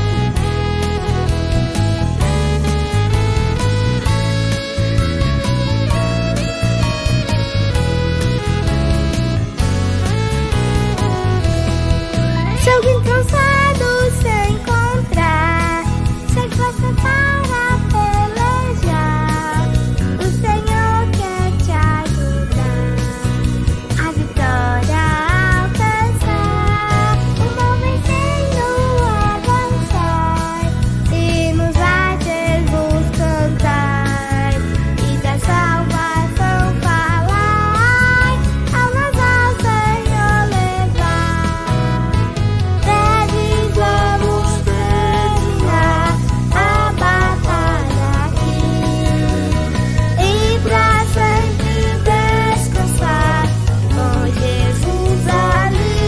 Se alguém cansado se encontrar, sem força para pelejar, o Senhor quer te ajudar a vitória alcançar. Vamos vencendo, avançar e nos vai Jesus cantar e da salvação falar, almas ao Senhor levar. Breve vamos terminar a batalha aqui e pra sempre descansar com Jesus ali.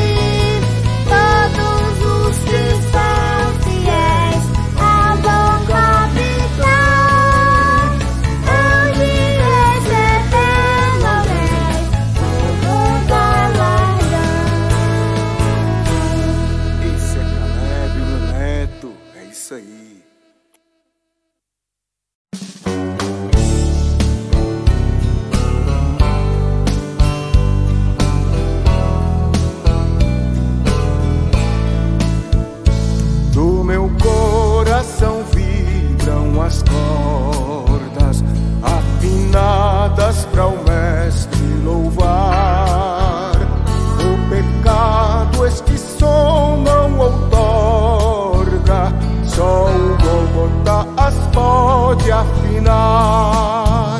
Todos os que são fiéis ao bom capitão hão de receber louréis como galardão. Esse é Caleb, meu neto. É isso aí. Do meu coração vibram as cordas afinadas para o Mestre louvar. O pecado este som não outorga, só o Gólgota as pode afinar.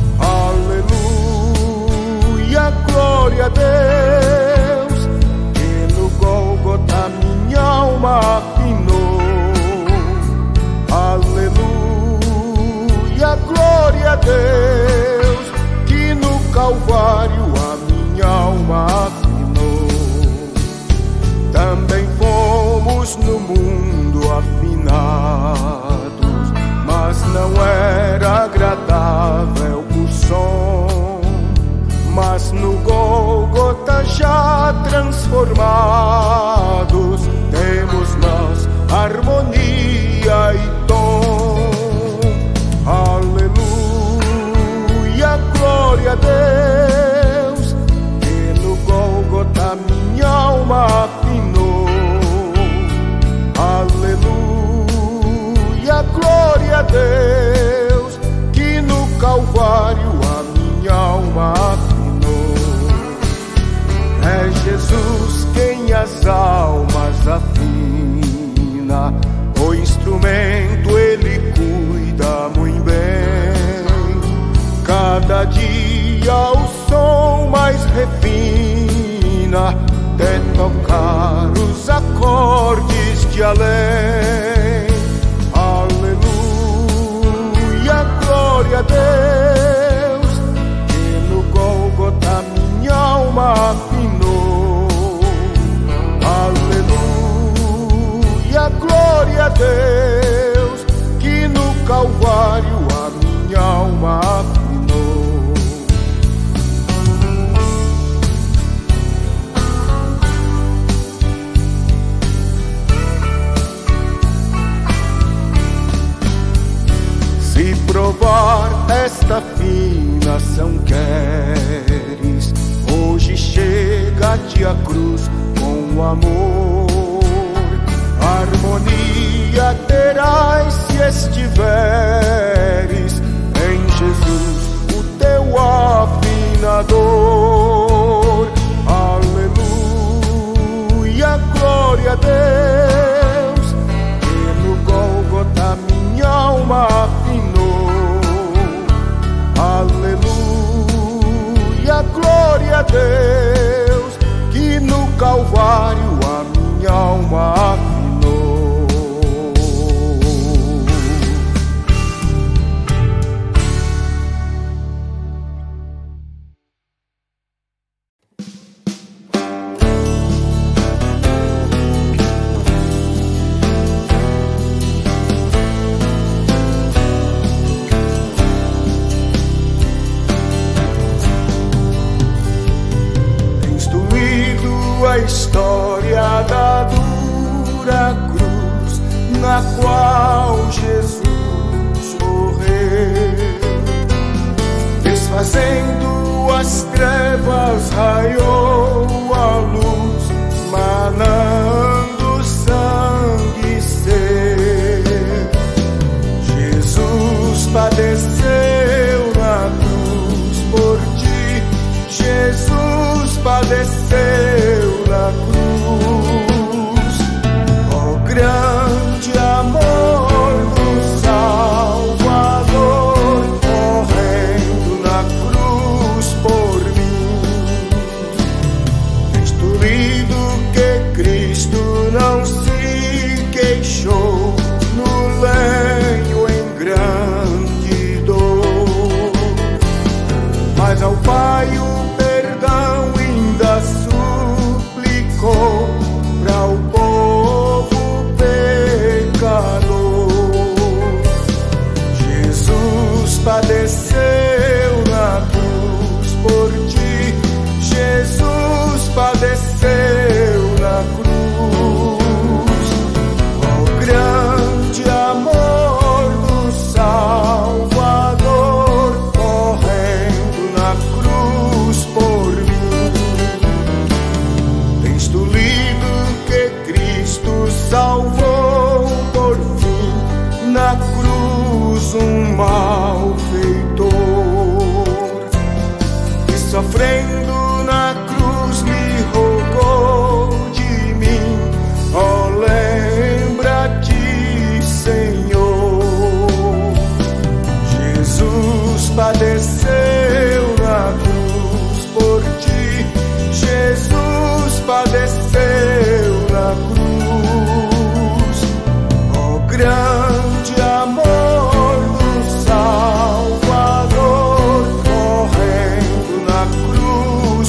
Aleluia, glória a Deus, que no Gólgota minha alma afinou. Aleluia, glória a Deus, que no Calvário a minha alma afinou. Também fomos no mundo afinados, mas não era agradável o som. Mas no Gólgota já transformados, temos harmonia e tom. Aleluia, glória a Deus, que no Gólgota minha alma afinou. Aleluia, glória a Deus, que no Calvário a minha alma afinou. É Jesus quem as almas afina, o instrumento ele cuida muito bem. Cada dia o som mais refina, até tocar os acordes de além. Aleluia, glória a Deus, que no Gólgota minha alma afinou. Aleluia, glória a Deus, que no Calvário a minha alma afinou. Se provar esta afinação queres, hoje chega-te a cruz com amor. Harmonia terás se estiveres em Jesus, o teu afinador. Aleluia, glória a Deus, que no Gólgota minha alma afinou. Aleluia, glória a Deus, que no Calvário a minha alma afinou. A história da dura cruz na qual Jesus morreu, desfazendo as trevas, raiou a luz, manando sangue seu. Jesus padeceu na cruz por ti, Jesus padeceu na cruz. Ó grande amor do Salvador, morrendo na cruz por mim. Texto lido que Cristo não se queixou no lenho em grande dor, mas ao Pai o perdão ainda suplicou para o povo pecador. Jesus padeceu na cruz por ti, Jesus padeceu na cruz. Ó grande amor do Salvador, morrendo na cruz por mim. Tens tu lido que Cristo salvou por fim na cruz um malfeitor, e sofrendo na cruz me rogou de mim. Ó, lembra-te, Senhor. Jesus padeceu na cruz por ti, Jesus padeceu na cruz. Ó grande amor do Salvador, morrendo na cruz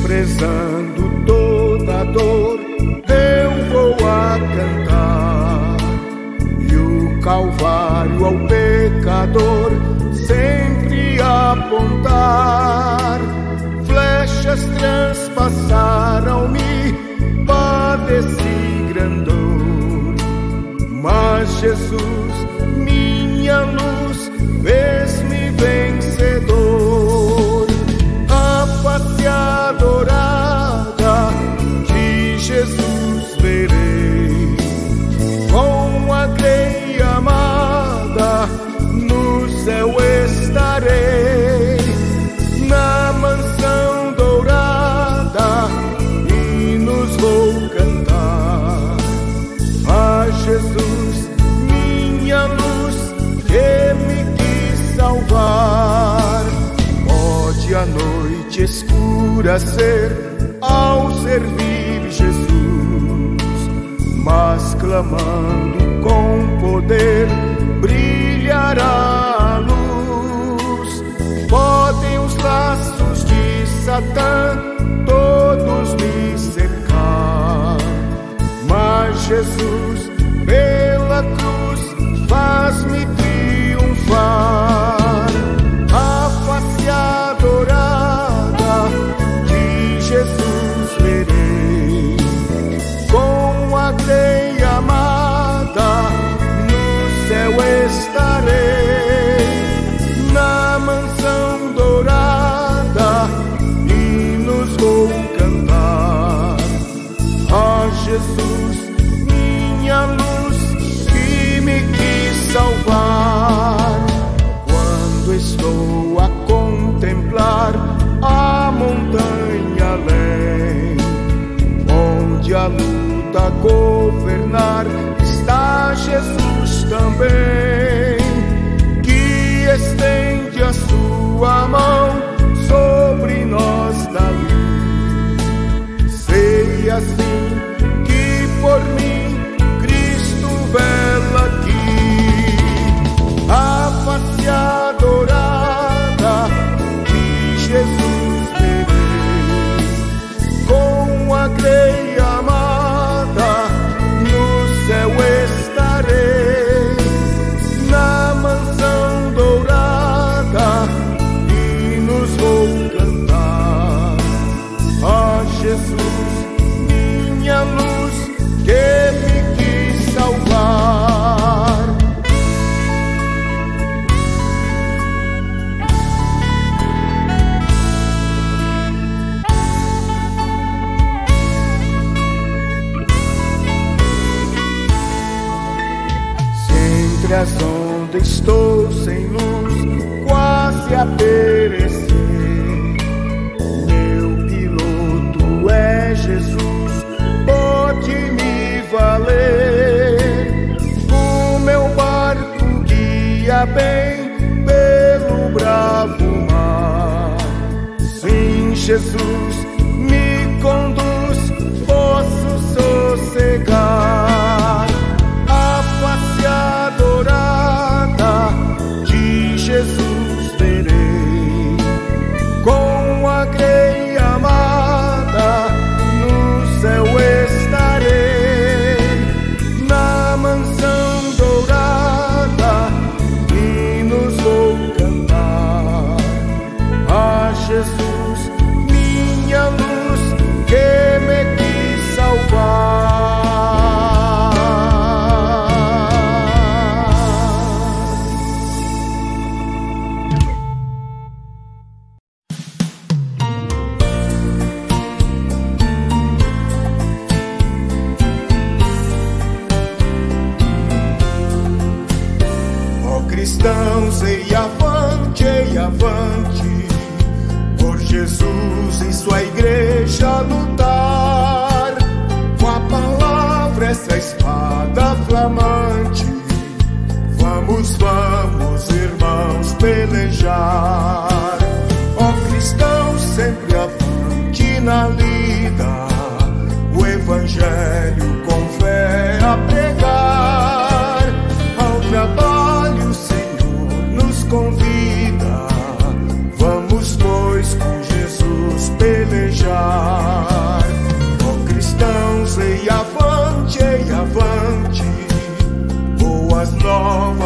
desprezando toda dor, eu vou a cantar. E o Calvário ao pecador sempre apontar. Flechas transpassaram-me, padeci grande dor, mas Jesus, minha luz, fez-me vencedor. A face adorada de Jesus verei, com a grei amada no céu estarei, na mansão dourada hinos vou cantar. A Jesus, minha luz, que me quis salvar. Pode a noite escura ser ao servir Jesus, mas clamando com poder brilhará a luz. Podem os laços de Satã todos me cercar, mas Jesus pela cruz faz-me triunfar. A face adorada de Jesus verei, com a grei amada no céu estarei, na mansão dourada hinos vou cantar. A Jesus, minha luz, que me quis salvar. Quando estou a contemplar a montanha além, onde a luta governar, está Jesus também, que estende a sua mão sobre nós dali. Sei assim que por mim Cristo vela aqui. A face adorada de Jesus verei, com a grei amada no céu estarei, na mansão dourada hinos vou cantar. A Jesus, minha luz, que me quis salvar. Se entre as ondas estou sem luz, quase a perecer, meu piloto é Jesus, pode me valer. O meu barco guia bem pelo bravo mar. Sim, Jesus me conduz, posso sossegar. A face adorada de Jesus verei, com a grei amada no céu estarei, na mansão dourada hinos vou cantar. A Jesus, minha luz, que me quis salvar. Cristão, sei avante, avante, por Jesus em sua igreja lutar, com a palavra essa espada flamante. Vamos, vamos, irmãos, pelejar. Ó cristão, sempre avante na lida, o evangelho com fé a pregar. Ao trabalho o Senhor nos convida, vamos pois com Jesus pelejar.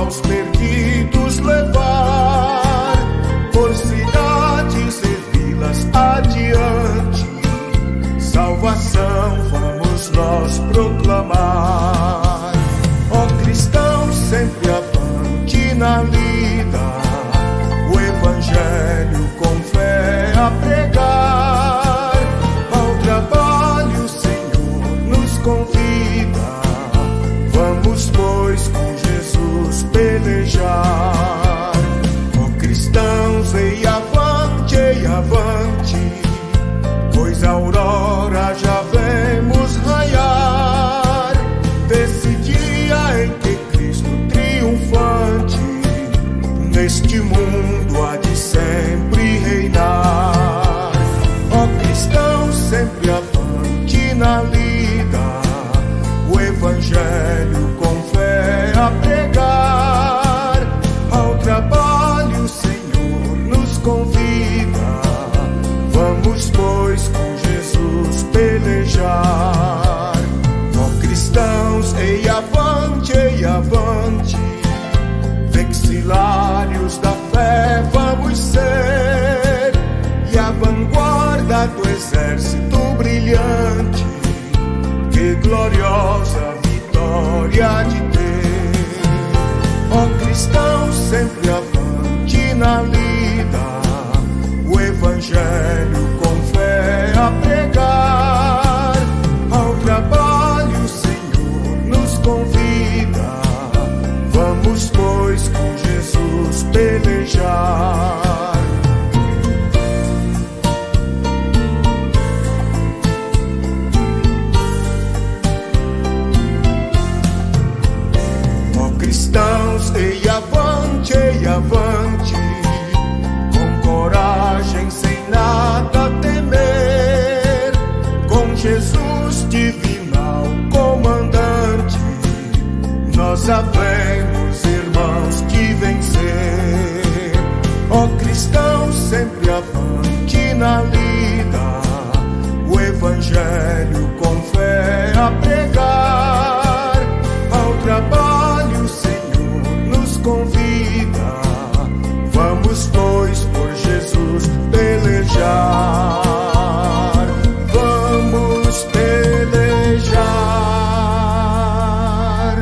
aos perdidos levar, por cidades e vilas adiante, salvação vamos nós proclamar. Ó cristão, sempre avante na lida, o evangelho com fé a pregar. Ao trabalho o Senhor nos convida, vamos pois com Jesus pelejar. Ó cristãos, ei avante, pois a aurora já vemos raiar, desse dia em que Cristo triunfante neste mundo há de sempre reinar. Ó cristão, sempre avante na lida, o evangelho com fé a pregar. Ao trabalho o Senhor nos convida, vamos pois com Jesus pelejar. Ó cristãos, ei avante, vexilários da fé vamos ser, e a vanguarda do exército brilhante, que gloriosa vitória de ter. Ó cristãos, sempre avante na lida, o evangelho com fé a pregar. Ao trabalho o Senhor nos convida, vamos pois com Jesus pelejar. Ó cristãos, ei avante, com coragem, sem nada temer, com Jesus divinal comandante, nós havemos, irmãos, de vencer. Ó cristãos, sempre avante na lida, o evangelho com fé a pregar. Ao trabalho o Senhor nos convida, vamos pois por Jesus pelejar. Vamos pelejar.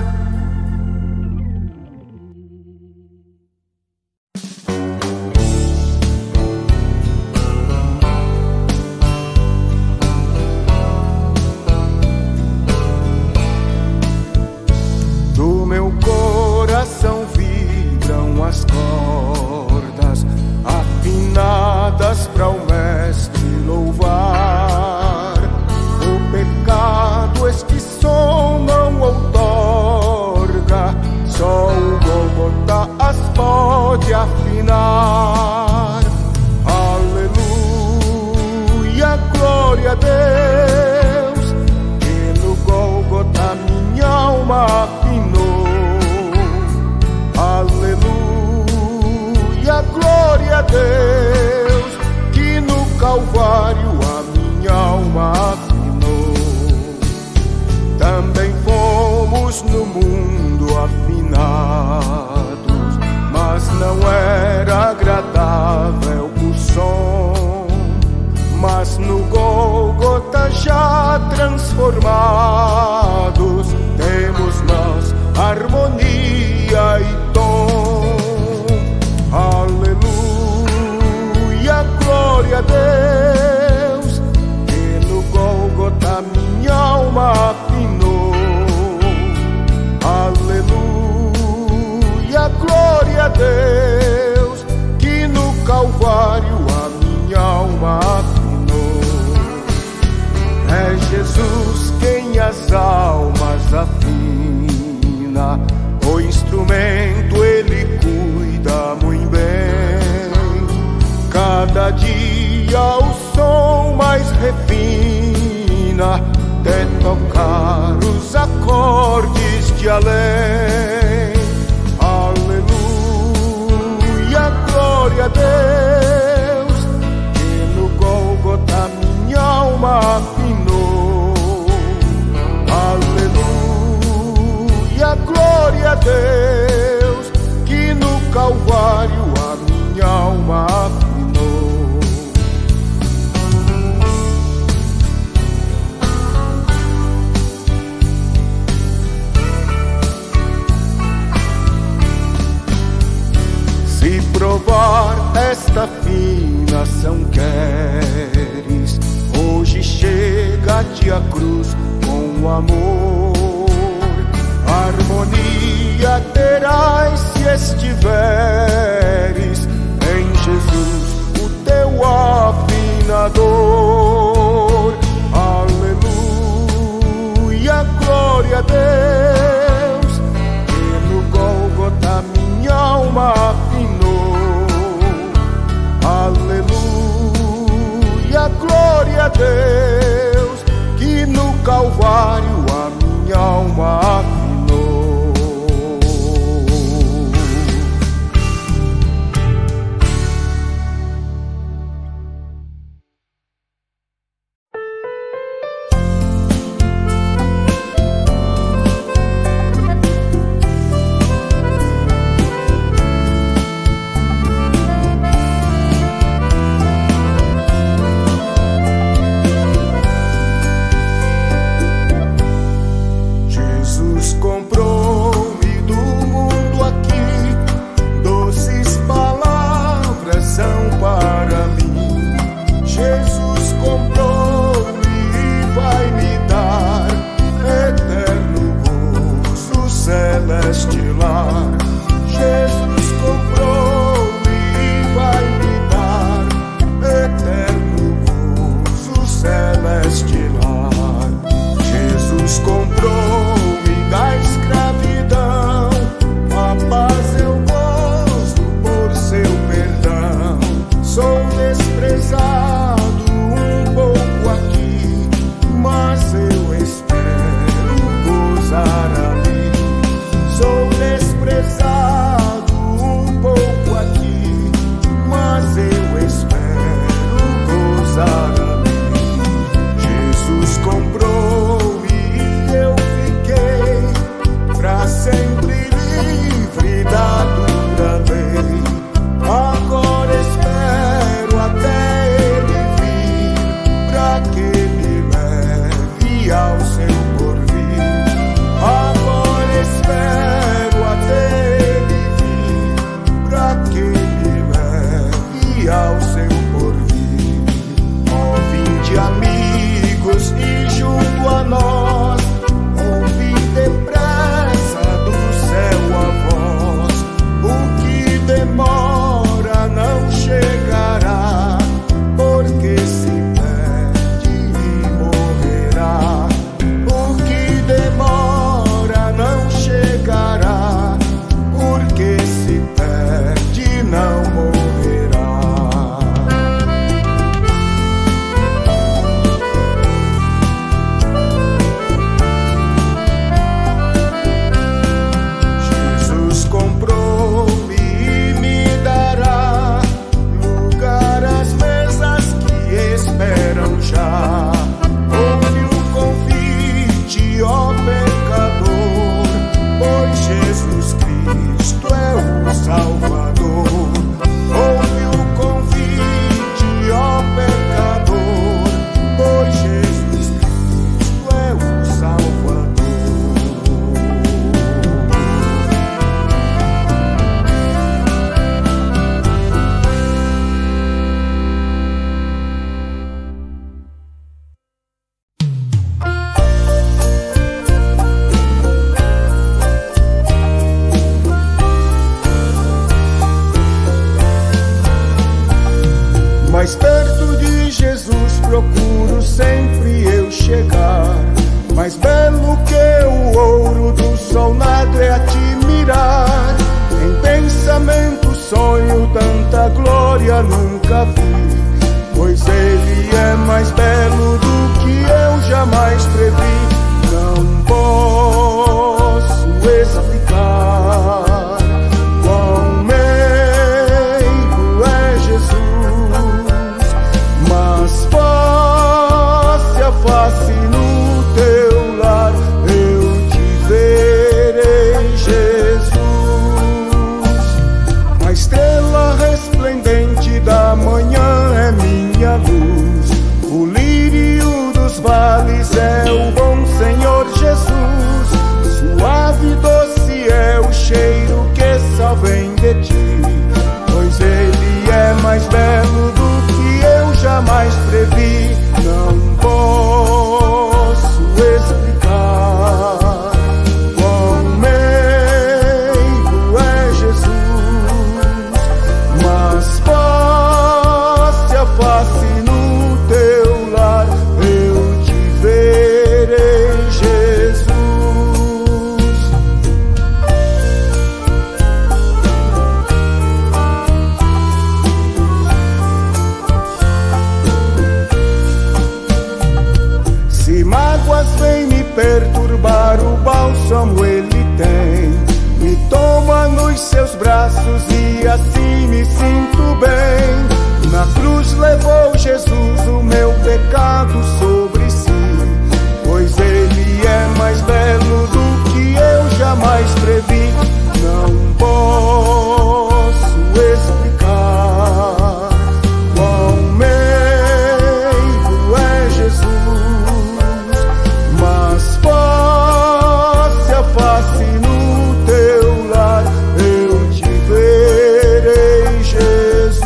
Do meu coração vibram as cordas afinadas para o mestre louvar. O pecado este som não outorga, só o Gólgota as pode afinar. Aleluia, glória a Deus, que no Gólgota minha alma afinou. Aleluia, glória a Deus, que no Calvário a minha alma afinou. Também fomos no mundo afinados, mas não era agradável o som. Mas no Gólgota já transformados, temos nós harmonia e tom. Aleluia, glória a Deus, que no Gólgota minha alma afinou. Aleluia, glória a Deus, que no Calvário a minha alma afinou. É Jesus quem as almas afina, o instrumento ele cuida muito bem. Cada dia o som mais refina, até tocar os acordes de além. Aleluia, glória a Deus, que no Gólgota minha alma afinou. Aleluia, glória a Deus, Calvário a minha alma afinou. Se provar esta afinação queres, hoje chega-te a cruz com amor. Harmonia terás se estiveres em Jesus, o teu afinador. Aleluia, glória a Deus, que no Gólgota minha alma afinou. Aleluia, glória a Deus, que no Calvário a minha alma afinou. bálsamo ele tem. Me toma nos seus braços e assim me sinto bem. Na cruz levou Jesus o meu pecado sobre si, pois ele é mais belo do que eu jamais previ. Não posso explicar quão meigo é Jesus, mas face a face no teu lar eu te verei, Jesus.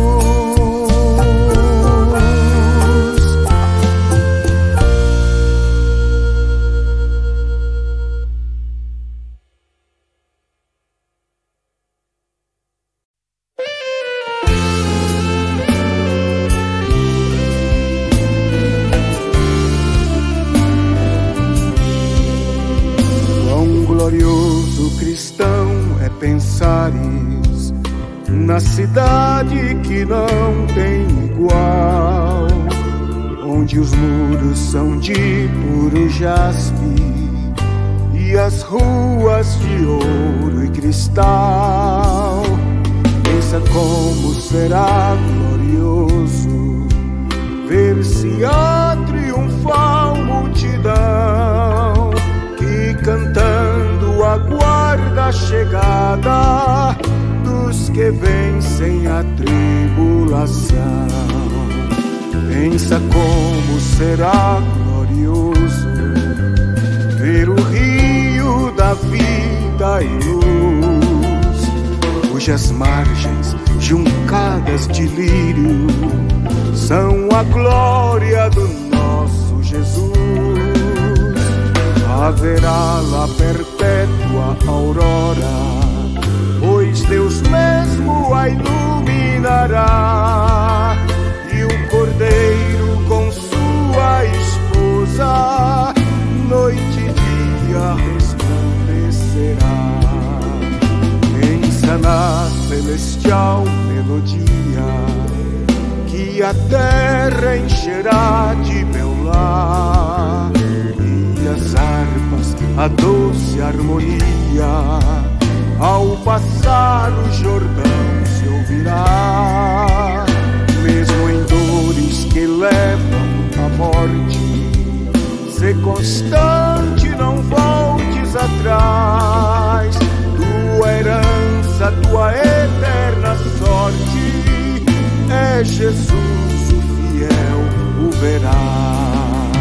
Pensares na cidade que não tem igual, onde os muros são de puro jaspe e as ruas de ouro e cristal. Pensa como será glorioso ver-se a triunfal multidão que cantando aguarda a chegada dos que vencem a tribulação. Pensa como será glorioso ver o rio da vida e luz, cujas margens juncadas de lírio são a glória do nosso Jesus. Haverá lá perpétua aurora, pois Deus mesmo a iluminará, e o Cordeiro com sua esposa noite e dia resplandecerá. Pensa na celestial melodia que a terra encherá de meu lar, as harpas, a doce harmonia, ao passar o Jordão se ouvirá. Mesmo em dores que levam à morte, sê constante, não voltes atrás. Tua herança, tua eterna sorte, é Jesus o fiel, o verás.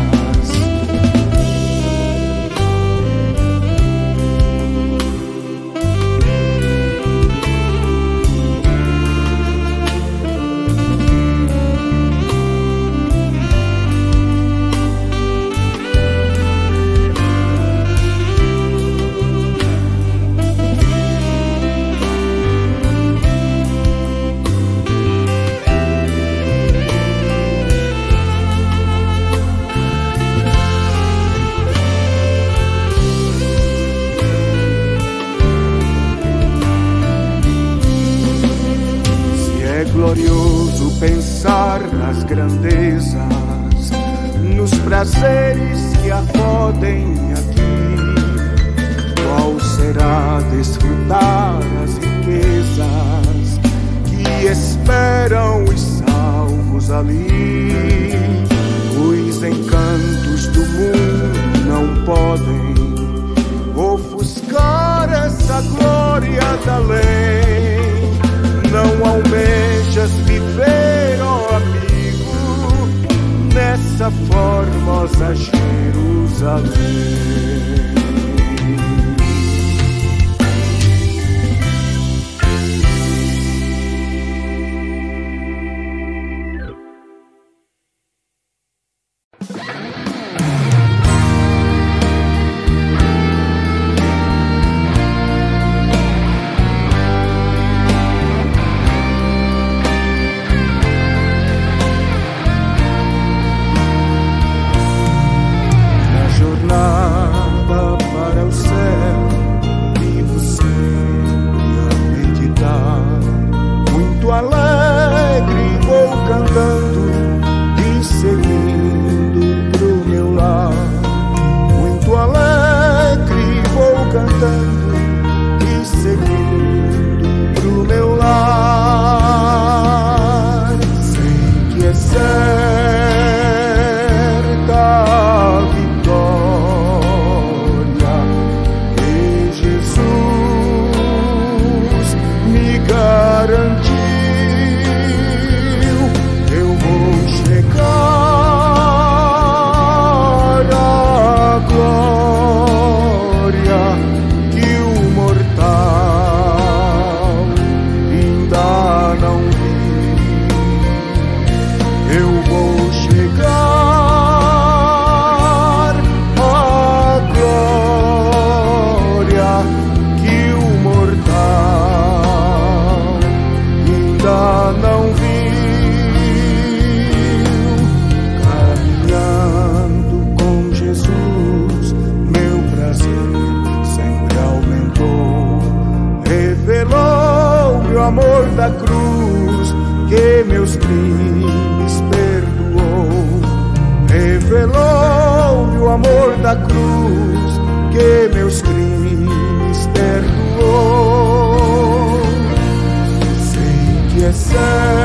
Glorioso pensar nas grandezas, nos prazeres que acodem aqui. Qual será desfrutar as riquezas que esperam os salvos ali? Os encantos do mundo não podem ofuscar essa glória da lei. Não almejas viver, ó amigo, nessa formosa Jerusalém. amor da cruz que meus crimes perdoou. Sei que é certa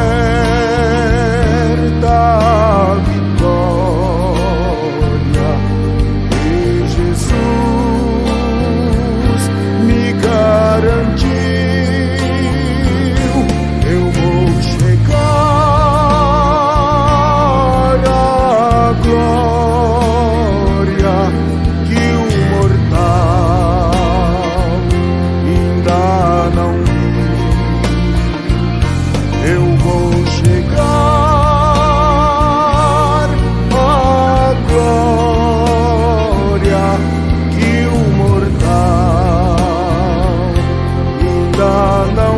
a vitória que Jesus me garantiu. Eu vou chegar à glória que o mortal ainda não viu. Eu vou chegar à glória que o mortal ainda não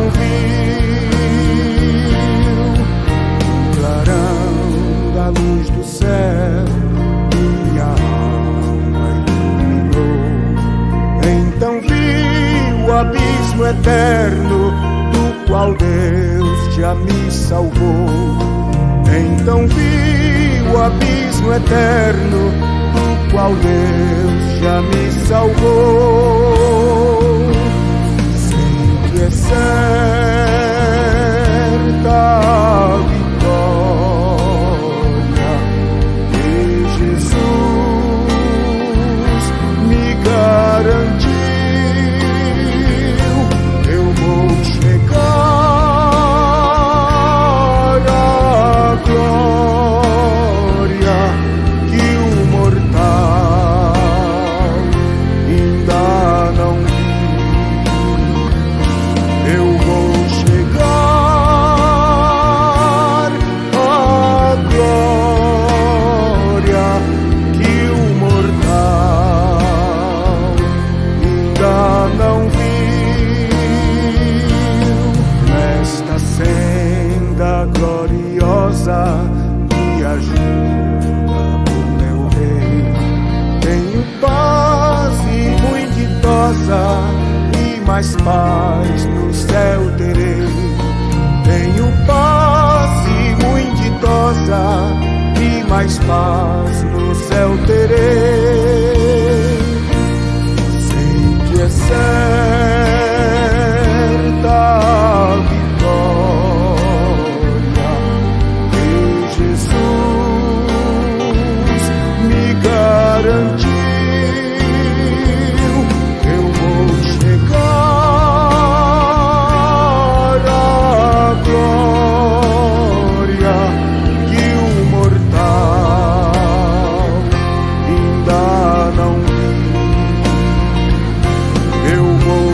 viu. O clarão da luz do céu minha alma iluminou. Então vi o abismo eterno do qual Deus já me salvou. Então vi o abismo eterno do qual Deus já me salvou. Sei que é certa a vitória que Jesus me garantiu. Eu vou chegar à glória que o mortal ainda não viu. Eu vou chegar à glória que o mortal ainda não viu. Nesta senda gloriosa me ajuda, meu rei. Tenho paz e muito ditosa, e mais paz no céu terei. Tenho paz e muito ditosa, e mais paz no céu terei. Sei que é certa a vitória que Jesus me garantiu. Eu vou chegar à glória que o mortal ainda não viu. Eu vou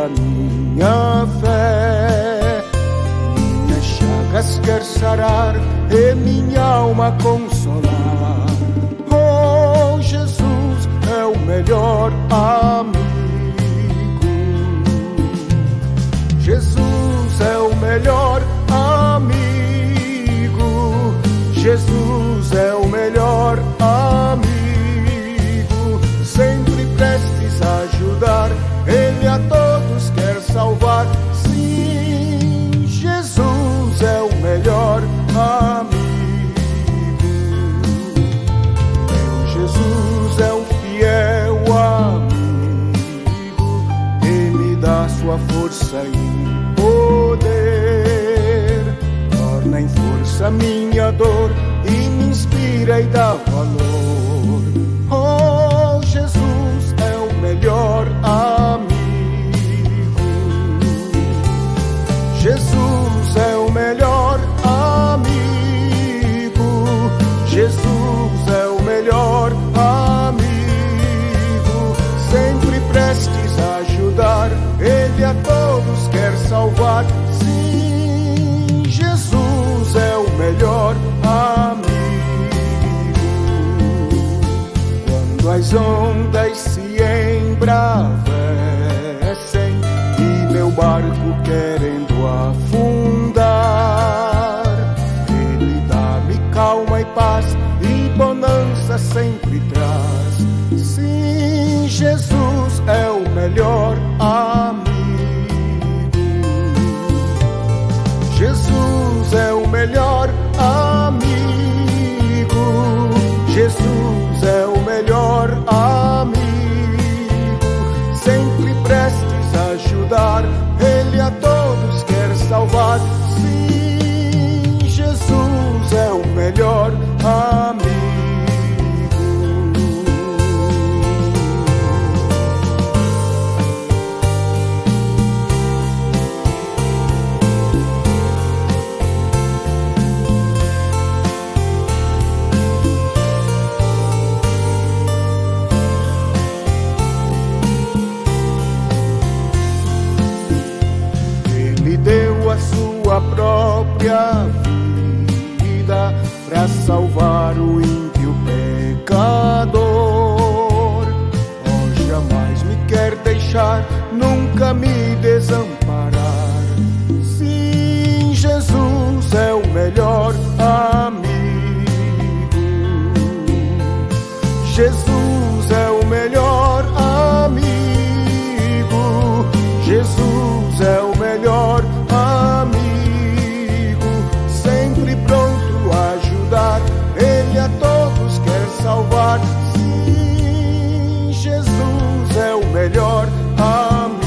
a minha fé. Minhas chagas quer sarar e minha alma consolar. Oh, Jesus é o melhor amigo. Jesus é o melhor amigo. Jesus é o melhor amigo. Sempre prestes a ajudar, Ele a todos quer salvar. Sim, Jesus é o melhor amigo. Jesus é um fiel amigo e me dá sua força e poder. Torna em força minha dor e me inspira e dá valor. Oh, Jesus é o melhor amigo. Jesus é o melhor amigo. Jesus é o melhor amigo. Sempre prestes a ajudar, Ele a todos quer salvar. Sim, Jesus é o melhor amigo. Quando as ondas se embravecem e meu barco querendo afundar, Ele dá-me calma e paz e bonança sempre traz. Sim, Jesus é o melhor amigo. Jesus é o melhor amigo. Jesus é o melhor amigo. Sempre prestes a ajudar, Ele a todos quer salvar. Sim, Jesus é o melhor amigo. Sua própria vida para salvar o ímpio pecador. Oh, jamais me quer deixar, nunca me desamparar. Sim, Jesus é o melhor amigo. Jesus é o melhor amigo. Jesus é o melhor amigo, sempre pronto a ajudar, Ele a todos quer salvar. Sim, Jesus é o melhor amigo.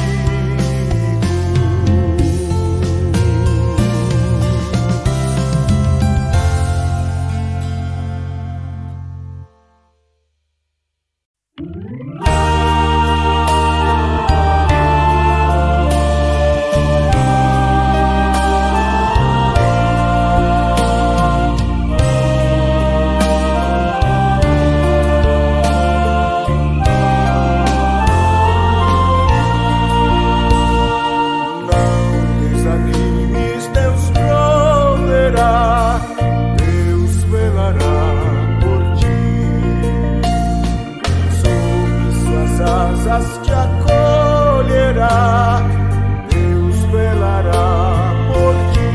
Te acolherá, Deus velará por ti.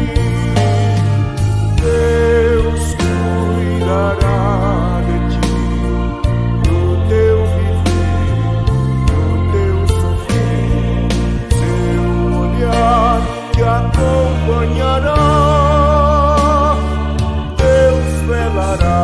Deus cuidará de ti, no teu viver, no teu sofrer. Seu olhar te acompanhará, Deus velará.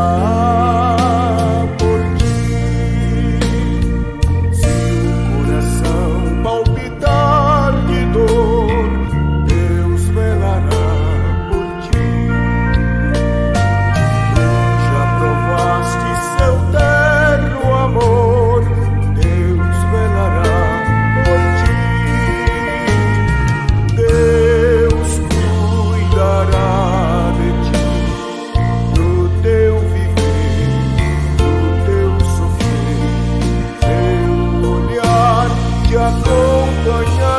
Acompanhar.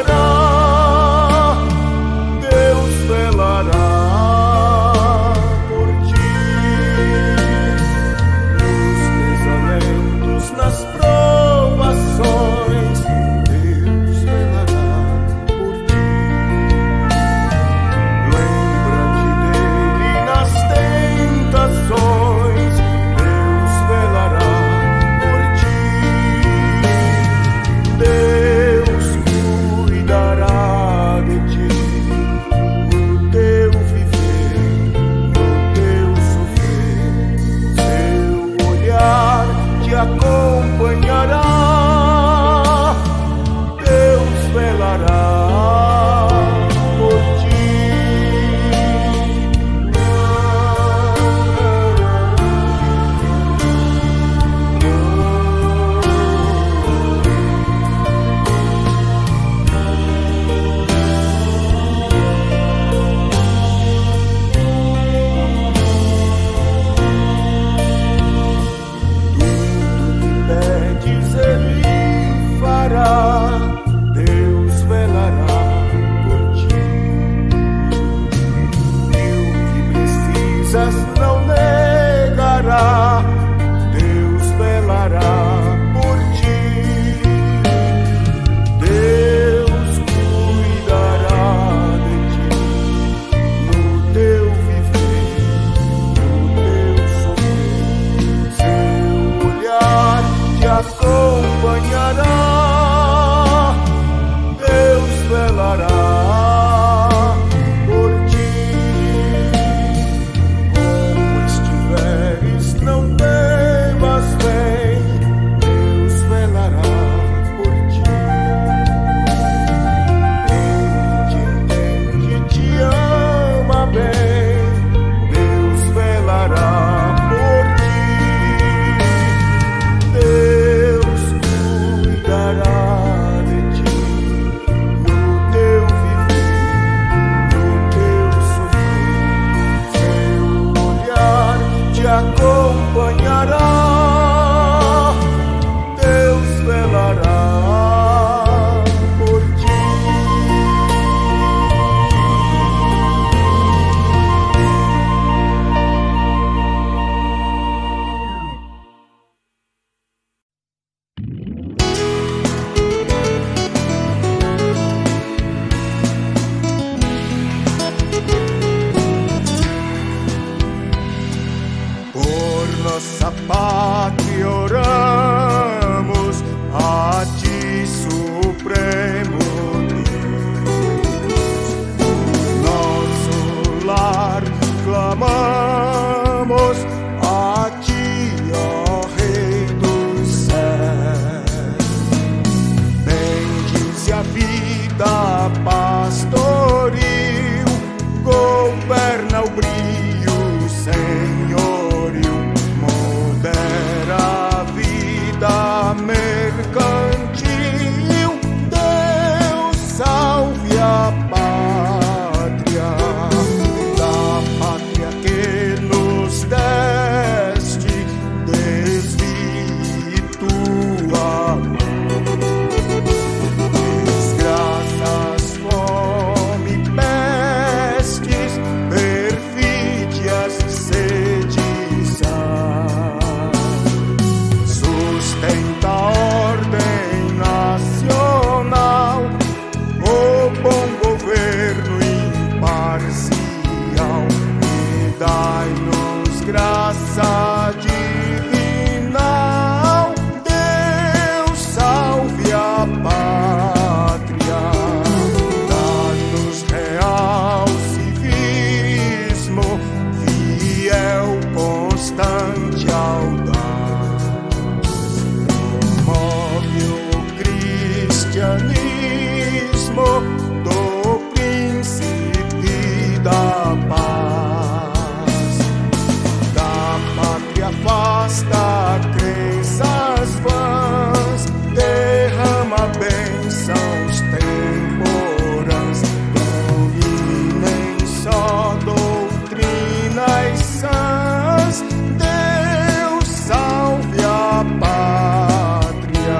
cristianismo, do príncipe da paz. Da pátria afasta crenças vãs, derrama bênçãos temporãs, dominem só doutrinas sãs. Deus salve a pátria.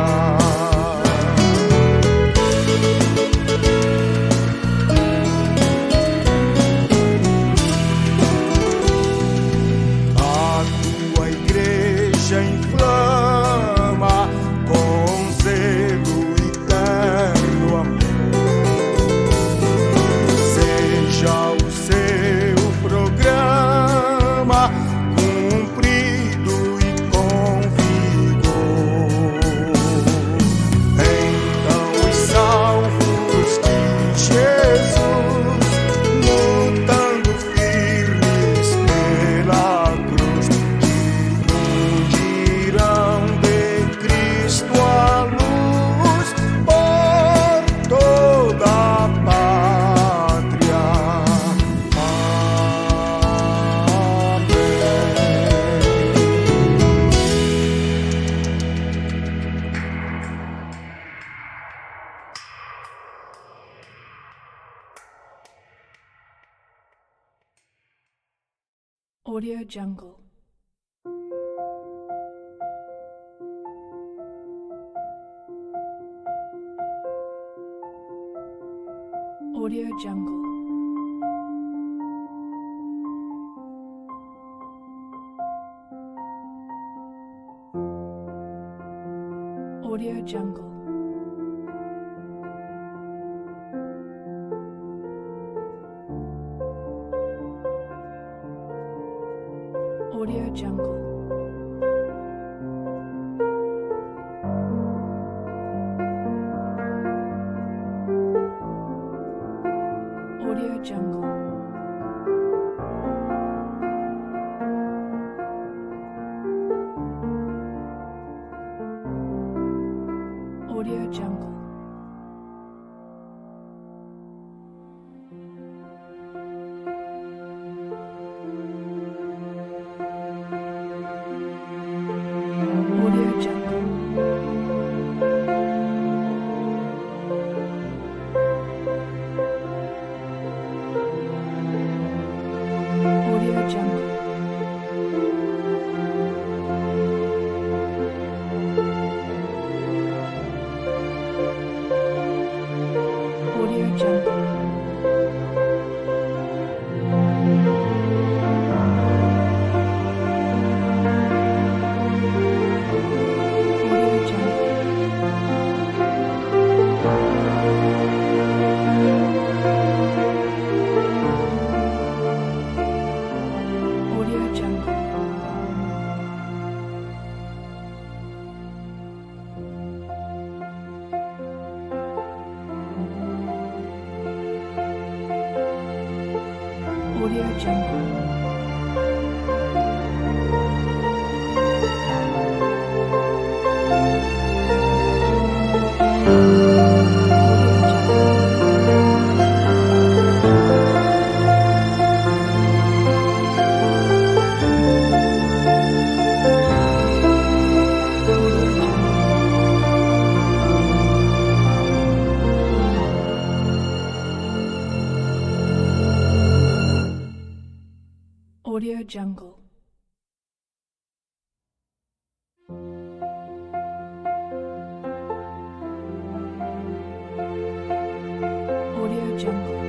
A tua igreja inflama com zelo eterno amor. Seja o seu programa cumprido e com vigor. Então os salvos de Jesus, lutando firmes pela cruz, difundirão de Cristo a luz por toda a pátria. Audio Jungle. Audio Jungle. Audio Jungle. Audio Jungle. Audio Jungle. Audio Jungle. Audio Jungle. Audio Jungle. Audio Jungle. Audio Jungle. Audio Jungle. Audio Jungle. Audio Jungle.